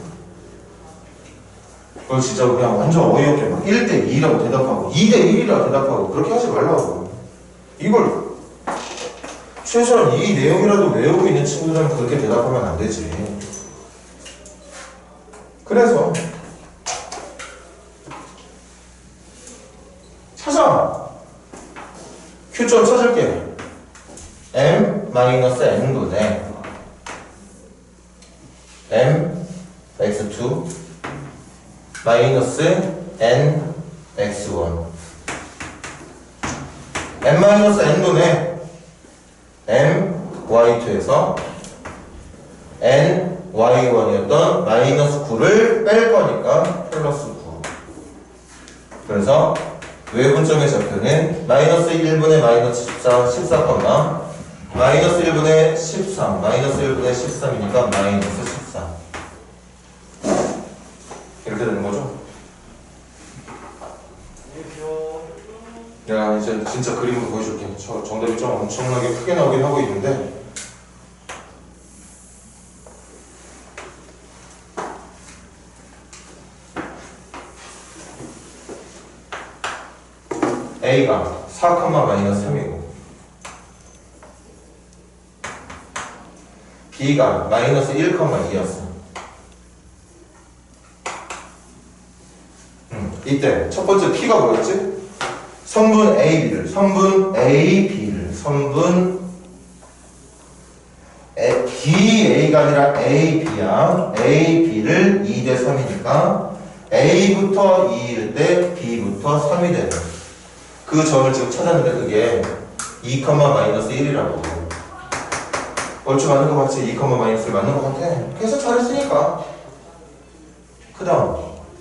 그걸 진짜 그냥 완전 어이없게 막 1대2라고 대답하고 2대1이라고 대답하고 그렇게 하지 말라고. 이걸 최소한 이 내용이라도 외우고 있는 친구들은 그렇게 대답하면 안 되지. 그래서 찾아. Q점 찾을게. m-n분의 m x2 마이너스 n x1 m-n분의 m y2에서 n y1이었던 마이너스 9를 뺄 거니까 플러스 9. 그래서 외분점의 좌표는 마이너스 1분의 마이너스 14, 마이너스 1분의 13, 마이너스 1분의 13이니까 마이너스 14. 이렇게 되는 거죠? 야, 이제 진짜 그림으로 보여줄게. 정답이 좀 엄청나게 크게 나오긴 하고 있는데 A가 4, 마이너스 3이고 B가 마이너스 1, 2였어. 이때 첫 번째 P가 뭐였지? 성분 AB를 BA가 아니라 AB야. AB를 2대 3이니까 A부터 2일 때 B부터 3이 되는 그 점을 지금 찾았는데 그게 2, 마이너스 1이라고. 얼추 맞는 거 맞지? 2, 마이너스 1 맞는 거 같아. 그래서 잘했으니까. 그 다음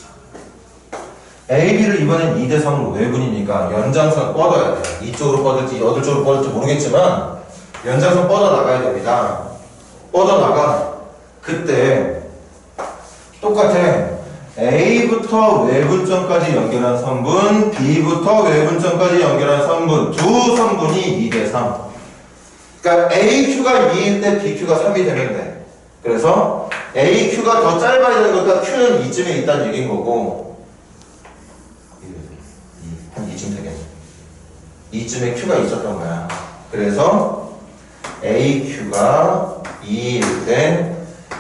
AB를 이번엔 2대 3으로 외분이니까 연장선 뻗어야 돼. 이쪽으로 뻗을지 어느 쪽으로 뻗을지 모르겠지만 연장선 뻗어 나가야 됩니다. 뻗어 나가. 그때 똑같아. A부터 외분점까지 연결한 선분, B부터 외분점까지 연결한 선분, 두 선분이 2대 3. 그러니까 AQ가 2일 때 BQ가 3이 되면 돼. 그래서 AQ가 더 짧아야 되는 거니까 Q는 이쯤에 있다는 얘기인 거고 한 이쯤 되겠네. 이쯤에 Q가 있었던 거야. 그래서 AQ가 2일 때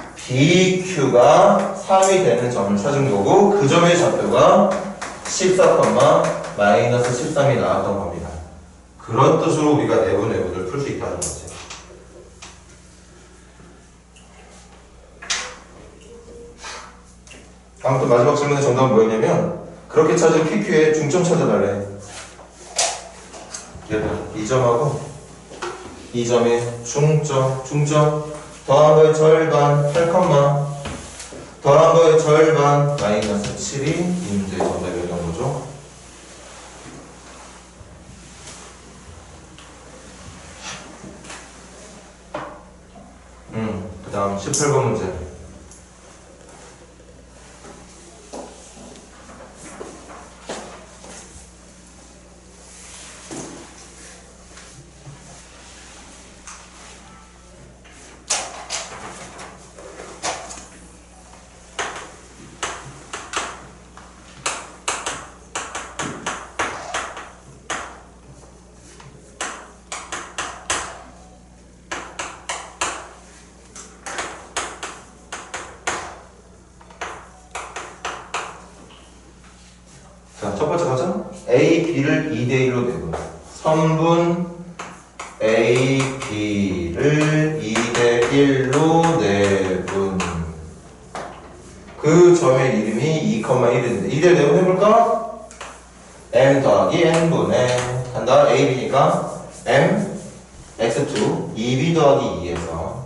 BQ가 3이 되는 점을 찾은 거고 그 점의 좌표가 14, 마이너스 13이 나왔던 겁니다. 그런 뜻으로 우리가 내분을 풀 수 있다는 거지. 아무튼 마지막 질문의 정답은 뭐였냐면 그렇게 찾은 PQ의 중점 찾아달래. 이 점하고 이 점의 중점 더한 거의 절반 8, 더한 거의 절반 마이너스 7이 이 문제의 정답이었던 거죠. 그 다음 18번 문제. 자, 첫 번째 가자. A, B를 2대1로 내분. 선분 A, B를 2대1로 내분. 그 점의 이름이 2, 1인데 2대1 내분 해볼까? M 더하기 N분의 간다. A, B니까 M, X2 2B 더하기 2에서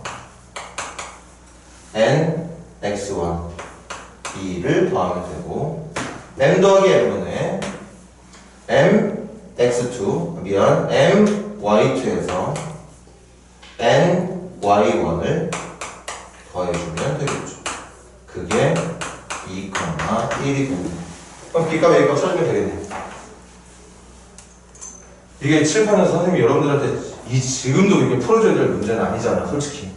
N, X1 B를 더하면 되고 M 더하기 N분의 M, X2 미안 M, y2에서 n y1을 더해주면 되겠죠. 그게 2, 1이 됩니다. 그럼 b값 a값 찾으면 되겠네. 이게 칠판에서 선생님이 여러분들한테 지금도 이렇게 풀어줘야 될 문제는 아니잖아, 솔직히.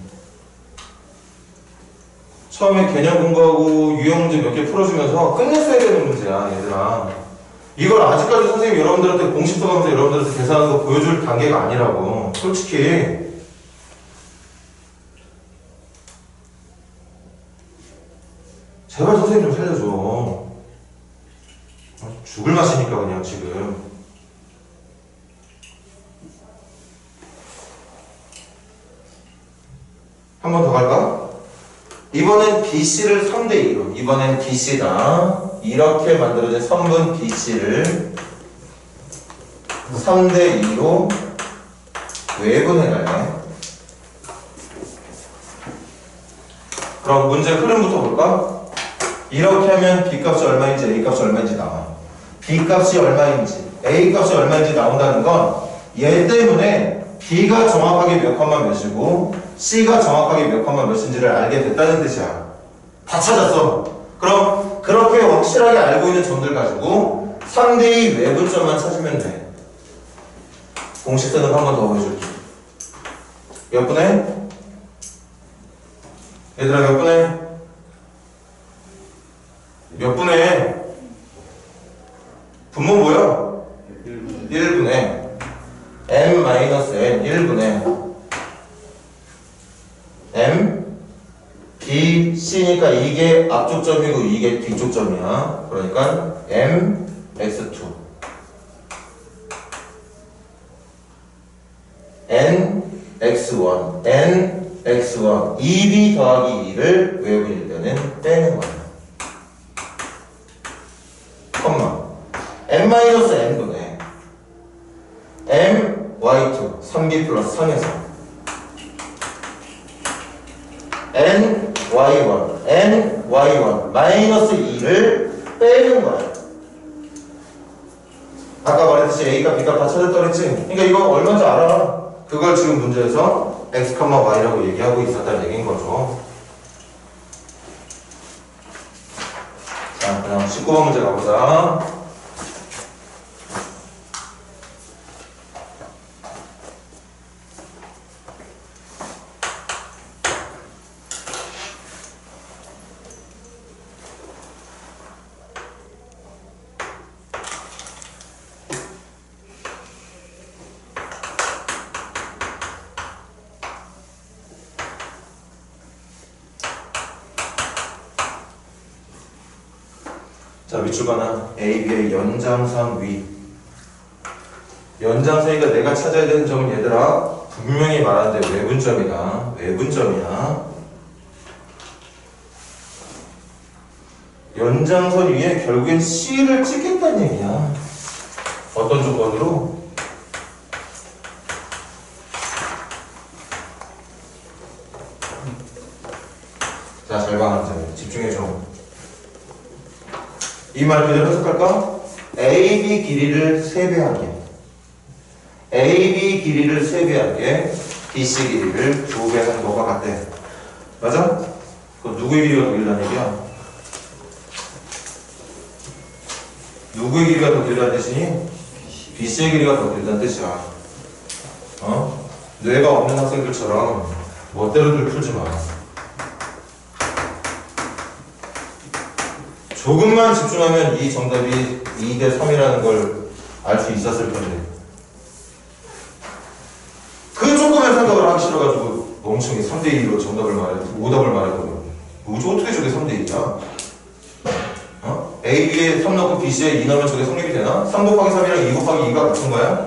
처음에 개념 공부하고 유형 문제 몇 개 풀어주면서 끝냈어야 되는 문제야, 얘들아. 이걸 아직까지 선생님이 여러분들한테 공식 써가면서 여러분들한테 계산하는 거 보여줄 단계가 아니라고, 솔직히. 제발 선생님 좀 살려줘. 죽을 맛이니까 그냥 지금. 한 번 더 갈까? 이번엔 BC를 3대2로, 이번엔 BC다. 이렇게 만들어진 선분 BC를 3대2로 외분해갈래. 그럼 문제 흐름부터 볼까? 이렇게 하면 B값이 얼마인지 A값이 얼마인지 나와. B값이 얼마인지 A값이 얼마인지 나온다는 건 얘 때문에 B가 정확하게 몇 컴마 몇이고 C가 정확하게 몇 컴마 몇인지를 알게 됐다는 뜻이야. 다 찾았어. 그럼 그렇게 확실하게 알고 있는 점들 가지고 3대2 외분점만 찾으면 돼. 공식선을 한 번 더 보여줄게. 몇 분해? 얘들아 몇 분해? 몇 분해? 분모 뭐야? 1분해 m-n 1분해 m b c니까 이게 앞쪽 점이고 이게 뒤쪽 점이야. 그러니까 m x2 n x1 n x1 2b 더하기 2를 외분일 때는 빼는 거야. 컴마 m-n분의 m y2 3b 플러스 3에서 n y1 마이너스 2를 빼는 거야. 아까 말했듯이 A값, B값 다 찾았다 그랬지? 그러니까 이거 얼마인지 알아. 그걸 지금 문제에서 x, y라고 얘기하고 있었다는 얘기인 거죠. 자, 그럼 19번 문제 가보자. 자, 밑줄 하나 AB의 연장선 위. 연장선이니까 내가 찾아야 되는 점은 얘들아 분명히 말하는데 외분점이다. 외분점이야. 연장선 위에 결국엔 C를 찍겠다는 얘기야. 어떤 조건으로? 자, 잘 봐. 집중해줘. 이 말 그대로 해석할까? AB 길이를 3배하게 AB 길이를 3배하게 BC 길이를 2배 하는 거가 같대. 맞아? 그럼 누구의 길이가 더 길다는 얘기야? 누구의 길이가 더 길다는 뜻이니? BC의 길이가 더 길다는 뜻이야. 어? 뇌가 없는 학생들처럼 멋대로들 풀지 마. 조금만 집중하면 이 정답이 2대 3이라는 걸 알 수 있었을 텐데 그 조금의 생각을 하기 싫어가지고 멍청이 3대2로 정답을 오답을 말해도 어떻게 저게 3대2야? 어? A, B에 3 넣고 B, C에 2 넣으면 저게 성립이 되나? 3 곱하기 3이랑 2 곱하기 2가 같은 거야?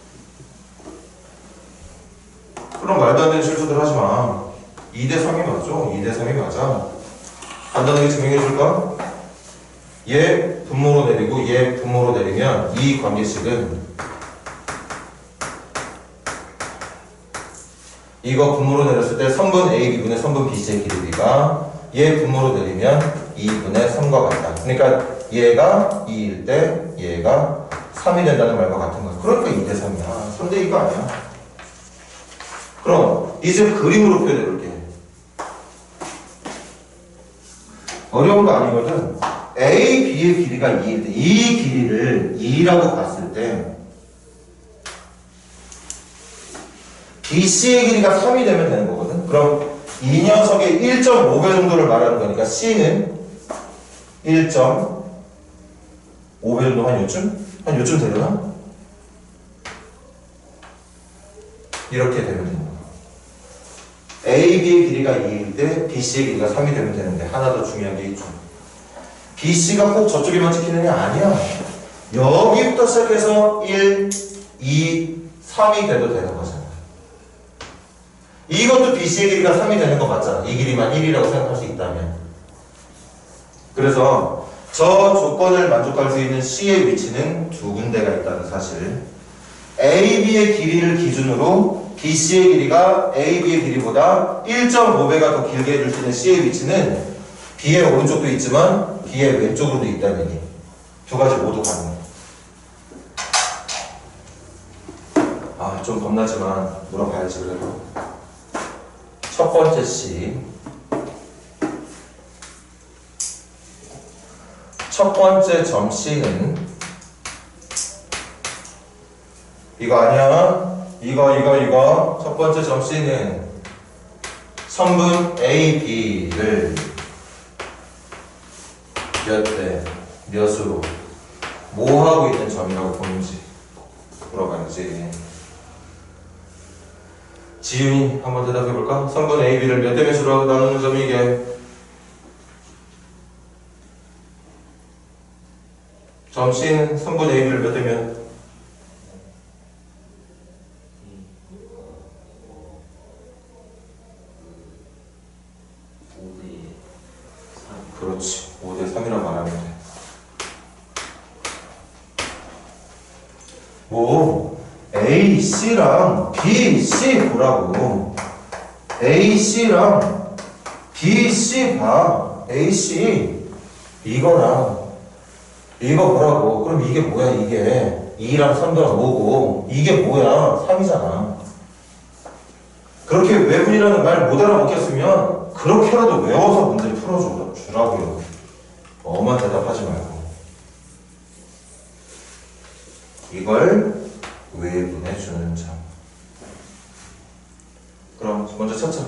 그럼 말도 안 되는 실수들 하지 마. 2대 3이 맞죠? 2대 3이 맞아. 간단하게 증명해 줄까? 얘 분모로 내리고 얘 분모로 내리면 이 관계식은 이거 분모로 내렸을 때 선분 AB분의 선분 BC의 길이가 얘 분모로 내리면 2분의 3과 같다. 그러니까 얘가 2일 때 얘가 3이 된다는 말과 같은 거야. 그러니까 2대 3이야. 3대 2가 아니야. 그럼 이제 그림으로 표현해 볼게. 어려운 거 아니거든. A, B의 길이가 2일 때 이 길이를 2라고 봤을 때 B, C의 길이가 3이 되면 되는 거거든. 그럼 이 녀석의 1.5배 정도를 말하는 거니까 C는 1.5배 정도 한 요쯤? 한 요쯤 되려나? 이렇게 되면 되는 거야. A, B의 길이가 2일 때 B, C의 길이가 3이 되면 되는데 하나 더 중요한 게 있죠. B, C가 꼭 저쪽에만 찍히느냐? 아니야. 여기부터 시작해서 1, 2, 3이 돼도 되는 거잖아. 이것도 B, C의 길이가 3이 되는 거 맞잖아. 이 길이만 1이라고 생각할 수 있다면. 그래서 저 조건을 만족할 수 있는 C의 위치는 두 군데가 있다는 사실. A, B의 길이를 기준으로 B, C의 길이가 A, B의 길이보다 1.5배가 더 길게 해줄 수 있는 C의 위치는 B의 오른쪽도 있지만 B의 왼쪽으로도 있다는 얘기. 두 가지 모두 가능해. 아, 좀 겁나지만 물어봐야지 그래도. 첫 번째 C. 첫 번째 점 C는 이거 아니야? 이거. 첫 번째 점 C는 선분 A, B를 몇 대, 몇으로 뭐 하고 있는 점이라고 보는지 물어봐야지. 지윤이 한번 대답해볼까? 선분 A, B를 몇 대 몇으로 나누는 점이 이게 점 C는 선분 A, B를 몇 대 몇? 그렇지. 5대 3이라고 말하면 돼. 뭐 A, C랑 B, C 보라고. A, C랑 B, C 봐. A, C 이거랑 이거 보라고. 그럼 이게 뭐야 이게 2랑 3랑 5고 이게 뭐야 3이잖아. 그렇게 외분이라는 말 못 알아먹겠으면 그렇게라도 외워서 문제를 풀어주라고요. 엄한 대답하지 말고 이걸 외분해주는 점. 그럼 먼저 찾자.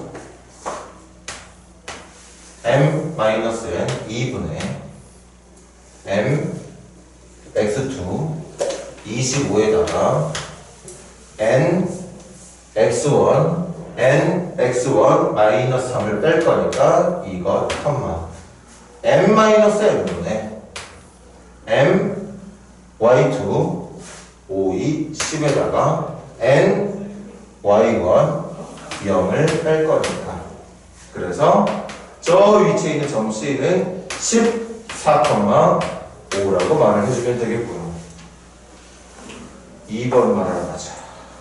m-n 2분의 m x2 25에다가 n x1 n x1 마이너스 3을 뺄 거니까 이거 컴마 m 마이너스 n분의 m y2 5, 2, 10에다가 n y1 0을 뺄 거니까. 그래서 저 위치에 있는 점 C는 14,5라고 말을 해주면 되겠고요. 2번 말하러 가자.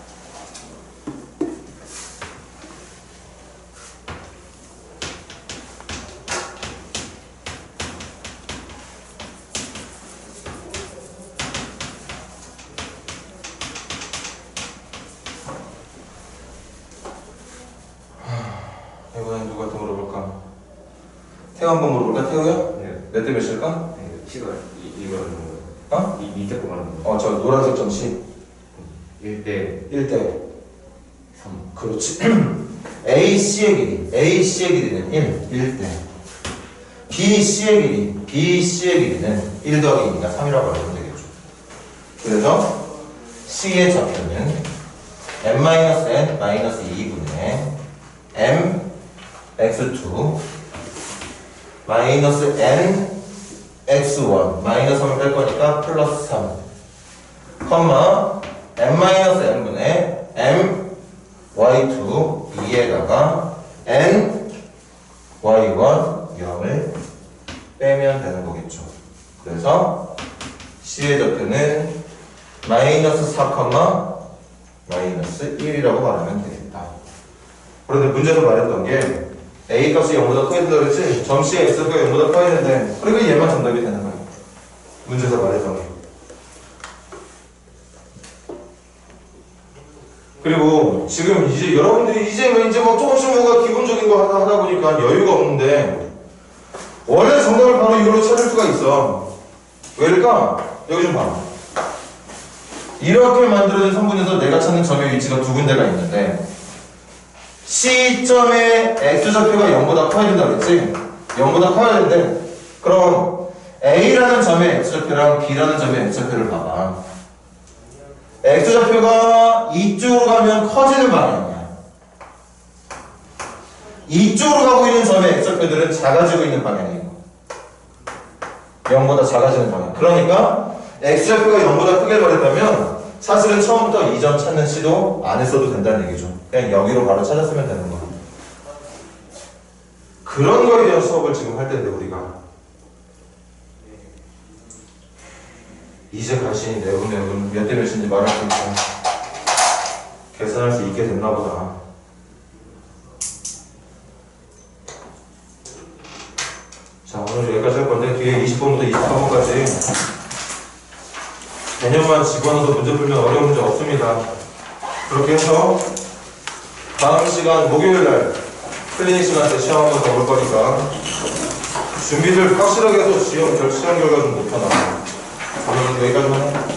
이번엔 누구한테 물어볼까? 태호 한번 물어볼까? 태호야? 네. 몇 대 몇일까? 네, C가 이거 하는 거예요. 어? 밑에 거 말하는 거. 저 노란색 점씨 1대 1대 3. 그렇지. AC의 길이 AC의 길이는 1대 BC의 길이 BC의 길이는 1 더하기 2니까 3이라고 알면 되겠죠. 그래서 C의 좌표는 m-n-2분의 m x2 마이너스 n x1 마이너스 3을 뺄 거니까 플러스 3 컴마 m-n분의 m y2 2에다가 n y1 0을 빼면 되는 거겠죠. 그래서 C의 좌표는 마이너스 4 마이너스 1이라고 말하면 되겠다. 그런데 문제에서 말했던 게 A 값이 0보다 커야 된다고 그랬지? 점 C의 X가 0보다 커야 되는데 그러니까 얘만 정답이 되는 거야. 문제에서 말했던 게. 그리고 지금 이제 여러분들이 이제 뭐 조금씩 뭔가 기본적인 거 하다 보니까 여유가 없는데 원래 정답을 바로 이걸로 찾을 수가 있어. 왜일까? 여기 좀 봐. 이렇게 만들어진 성분에서 내가 찾는 점의 위치가 두 군데가 있는데 C점의 X좌표가 0보다 커야 된다 그랬지? 0보다 커야 되는데 그럼 A라는 점의 X좌표랑 B라는 점의 X좌표를 봐봐. X좌표가 이쪽으로 가면 커지는 방향이야. 이쪽으로 가고 있는 점의 X좌표들은 작아지고 있는 방향이고 0보다 작아지는 방향. 그러니까 X좌표가 0보다 크게 말했다면 사실은 처음부터 이 점 찾는 시도 안 했어도 된다는 얘기죠. 그냥 여기로 바로 찾았으면 되는 거야. 그런 거에 대한 수업을 지금 할 텐데 우리가 이제 간신히 내분 몇 대 몇인지 말할 수 있고 계산할 수 있게 됐나 보다. 자, 오늘 여기까지 할 건데 뒤에 20번부터 23번까지 개념만 집어넣어서 문제 풀면 어려운 문제 없습니다. 그렇게 해서 다음 시간 목요일날 클리닉 시간 때 시험 한번 더 볼 거니까 준비를 확실하게 해서 시험 결과 좀 못하나. 오늘 여기까지만 해.